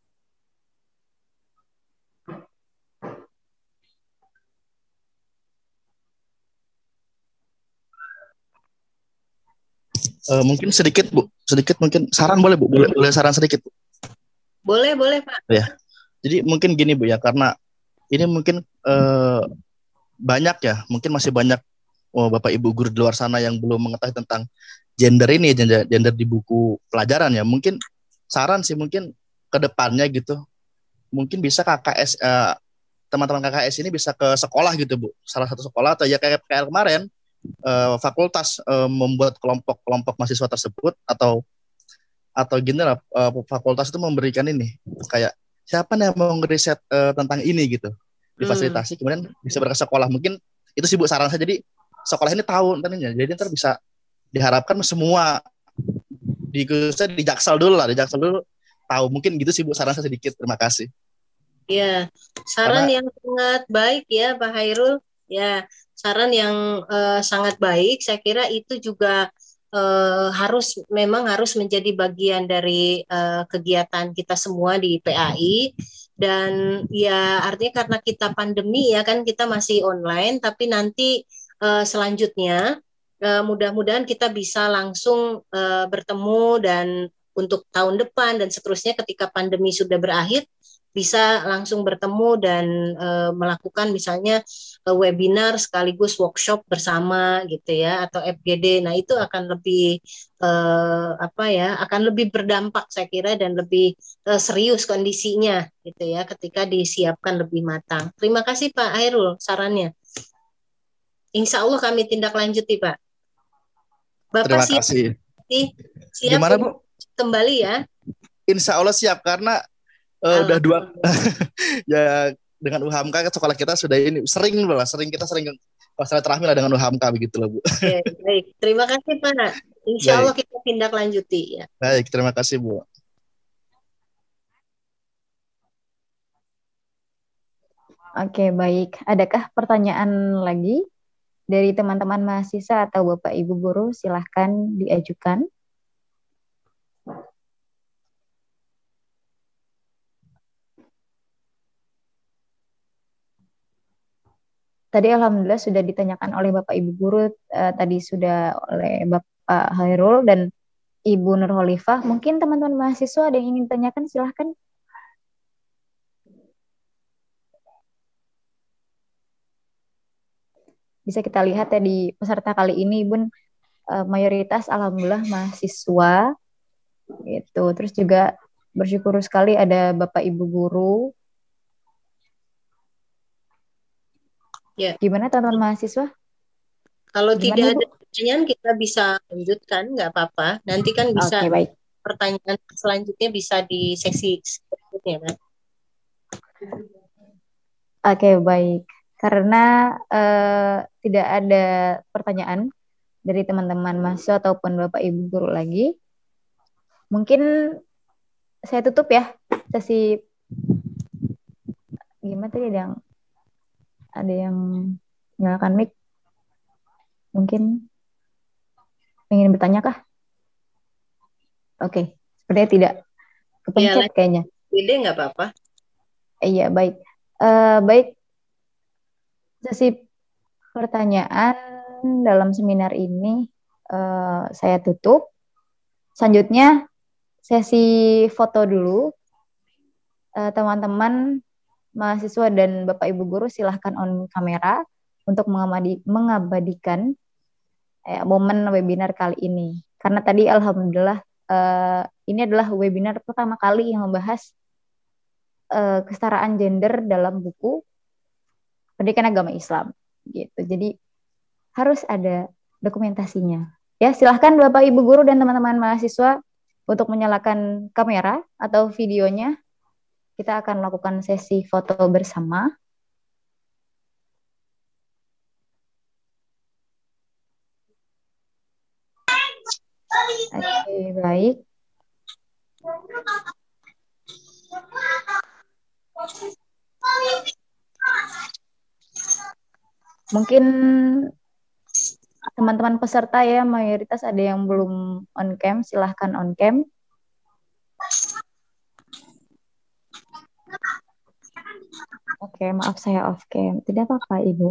Mungkin sedikit Bu, mungkin saran boleh Bu, boleh saran sedikit Bu. Boleh Pak. Ya, jadi mungkin gini Bu ya, karena ini mungkin banyak ya, mungkin masih banyak Bapak Ibu guru di luar sana yang belum mengetahui tentang gender ini, gender di buku pelajaran ya. Mungkin saran sih mungkin ke depannya gitu, mungkin bisa KKS, teman-teman KKS ini bisa ke sekolah gitu Bu, salah satu sekolah atau ya kayak kemarin fakultas membuat kelompok mahasiswa tersebut atau gini lah, fakultas itu memberikan ini kayak siapa nih yang mau ngeriset tentang ini gitu. difasilitasi, kemudian bisa berangkat sekolah. Mungkin itu sih Bu saran saya. Jadi sekolah ini tahu nantinya, jadi ntar bisa diharapkan semua di Jaksel dulu tahu. Mungkin gitu sih Bu saran saya sedikit. Terima kasih. Ya, saran Karena yang sangat baik ya Pak Hairul. Ya, saran yang sangat baik. Saya kira itu juga memang harus menjadi bagian dari kegiatan kita semua di PAI. Dan ya artinya karena kita pandemi ya kan, kita masih online, tapi nanti selanjutnya mudah-mudahan kita bisa langsung bertemu, dan untuk tahun depan dan seterusnya ketika pandemi sudah berakhir bisa langsung bertemu dan melakukan misalnya webinar sekaligus workshop bersama gitu ya, atau FGD. Nah itu akan lebih akan lebih berdampak saya kira, dan lebih serius kondisinya gitu ya ketika disiapkan lebih matang. Terima kasih Pak Hairul sarannya. Insya Allah kami tindak lanjuti Pak. Bapak terima kasih. siap Gimana Bu? Kembali ya. Insya Allah siap, karena udah 2 ya, dengan UHAMKA sekolah kita sudah ini sering kita pasal terahmil dengan UHAMKA begitu loh Bu. Oke, baik. Terima kasih Pak. Insya Allah kita tindak lanjuti ya. Baik, terima kasih Bu. Oke, baik. Adakah pertanyaan lagi dari teman-teman mahasiswa atau Bapak Ibu guru? Silahkan diajukan. Tadi alhamdulillah sudah ditanyakan oleh Bapak Ibu guru, tadi sudah oleh Bapak Hairul dan Ibu Nurholifah. Mungkin teman-teman mahasiswa ada yang ingin tanyakan, silahkan. Bisa kita lihat ya di peserta kali ini, Bun, mayoritas alhamdulillah mahasiswa gitu. Terus juga bersyukur sekali ada Bapak Ibu guru. Ya. Gimana teman-teman mahasiswa? Kalau Gimana, tidak Ibu? ada pertanyaan kita bisa lanjutkan, nggak apa-apa. Nanti kan bisa baik. Pertanyaan selanjutnya bisa di sesi selanjutnya kan. Oke, baik. Karena tidak ada pertanyaan dari teman-teman mahasiswa ataupun Bapak Ibu guru lagi, mungkin saya tutup ya sesi. Gimana tadi, ada yang nyalakan mic? Mungkin ingin bertanya kah? Oke, sepertinya tidak. Kepencet kayaknya. Ide nggak apa-apa. Iya, baik. Baik. Sesi pertanyaan dalam seminar ini saya tutup. Selanjutnya sesi foto dulu. Teman-teman mahasiswa dan Bapak Ibu guru silahkan on kamera untuk mengabadikan momen webinar kali ini. Karena tadi alhamdulillah ini adalah webinar pertama kali yang membahas kesetaraan gender dalam buku Pendidikan Agama Islam gitu. Jadi harus ada dokumentasinya. Ya, silahkan Bapak Ibu guru dan teman-teman mahasiswa untuk menyalakan kamera atau videonya. Kita akan melakukan sesi foto bersama. Oke, baik. Mungkin teman-teman peserta ya, mayoritas ada yang belum on cam, silahkan on cam. Oke, maaf saya off cam. Tidak apa-apa, Ibu.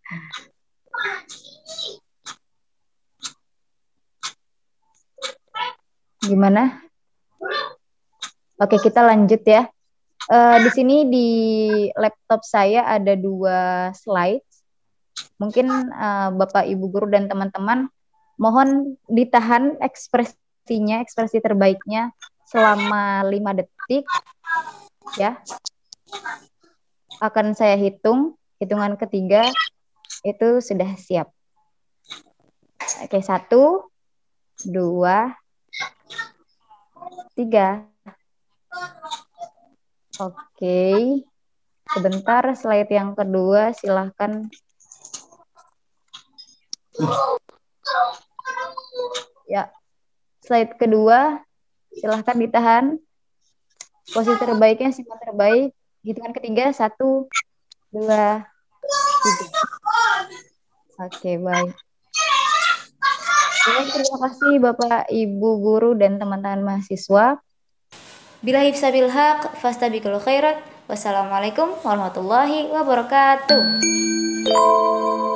Gimana? Oke, kita lanjut ya. Di sini di laptop saya ada 2 slide. Mungkin Bapak Ibu guru dan teman-teman mohon ditahan ekspresinya, ekspresi terbaiknya selama 5 detik ya. Akan saya hitung, hitungan ketiga itu sudah siap. Oke, 1, 2, 3. Oke. Sebentar, slide yang kedua silahkan. Ya, slide kedua silahkan ditahan. Posisi terbaiknya simpan terbaik. Hitungan ketiga, 1, 2, 3. Oke, baik. Baik, terima kasih Bapak, Ibu, guru, dan teman-teman mahasiswa. Billahi sabil haq, fastabiqul khairat. Wassalamualaikum warahmatullahi wabarakatuh.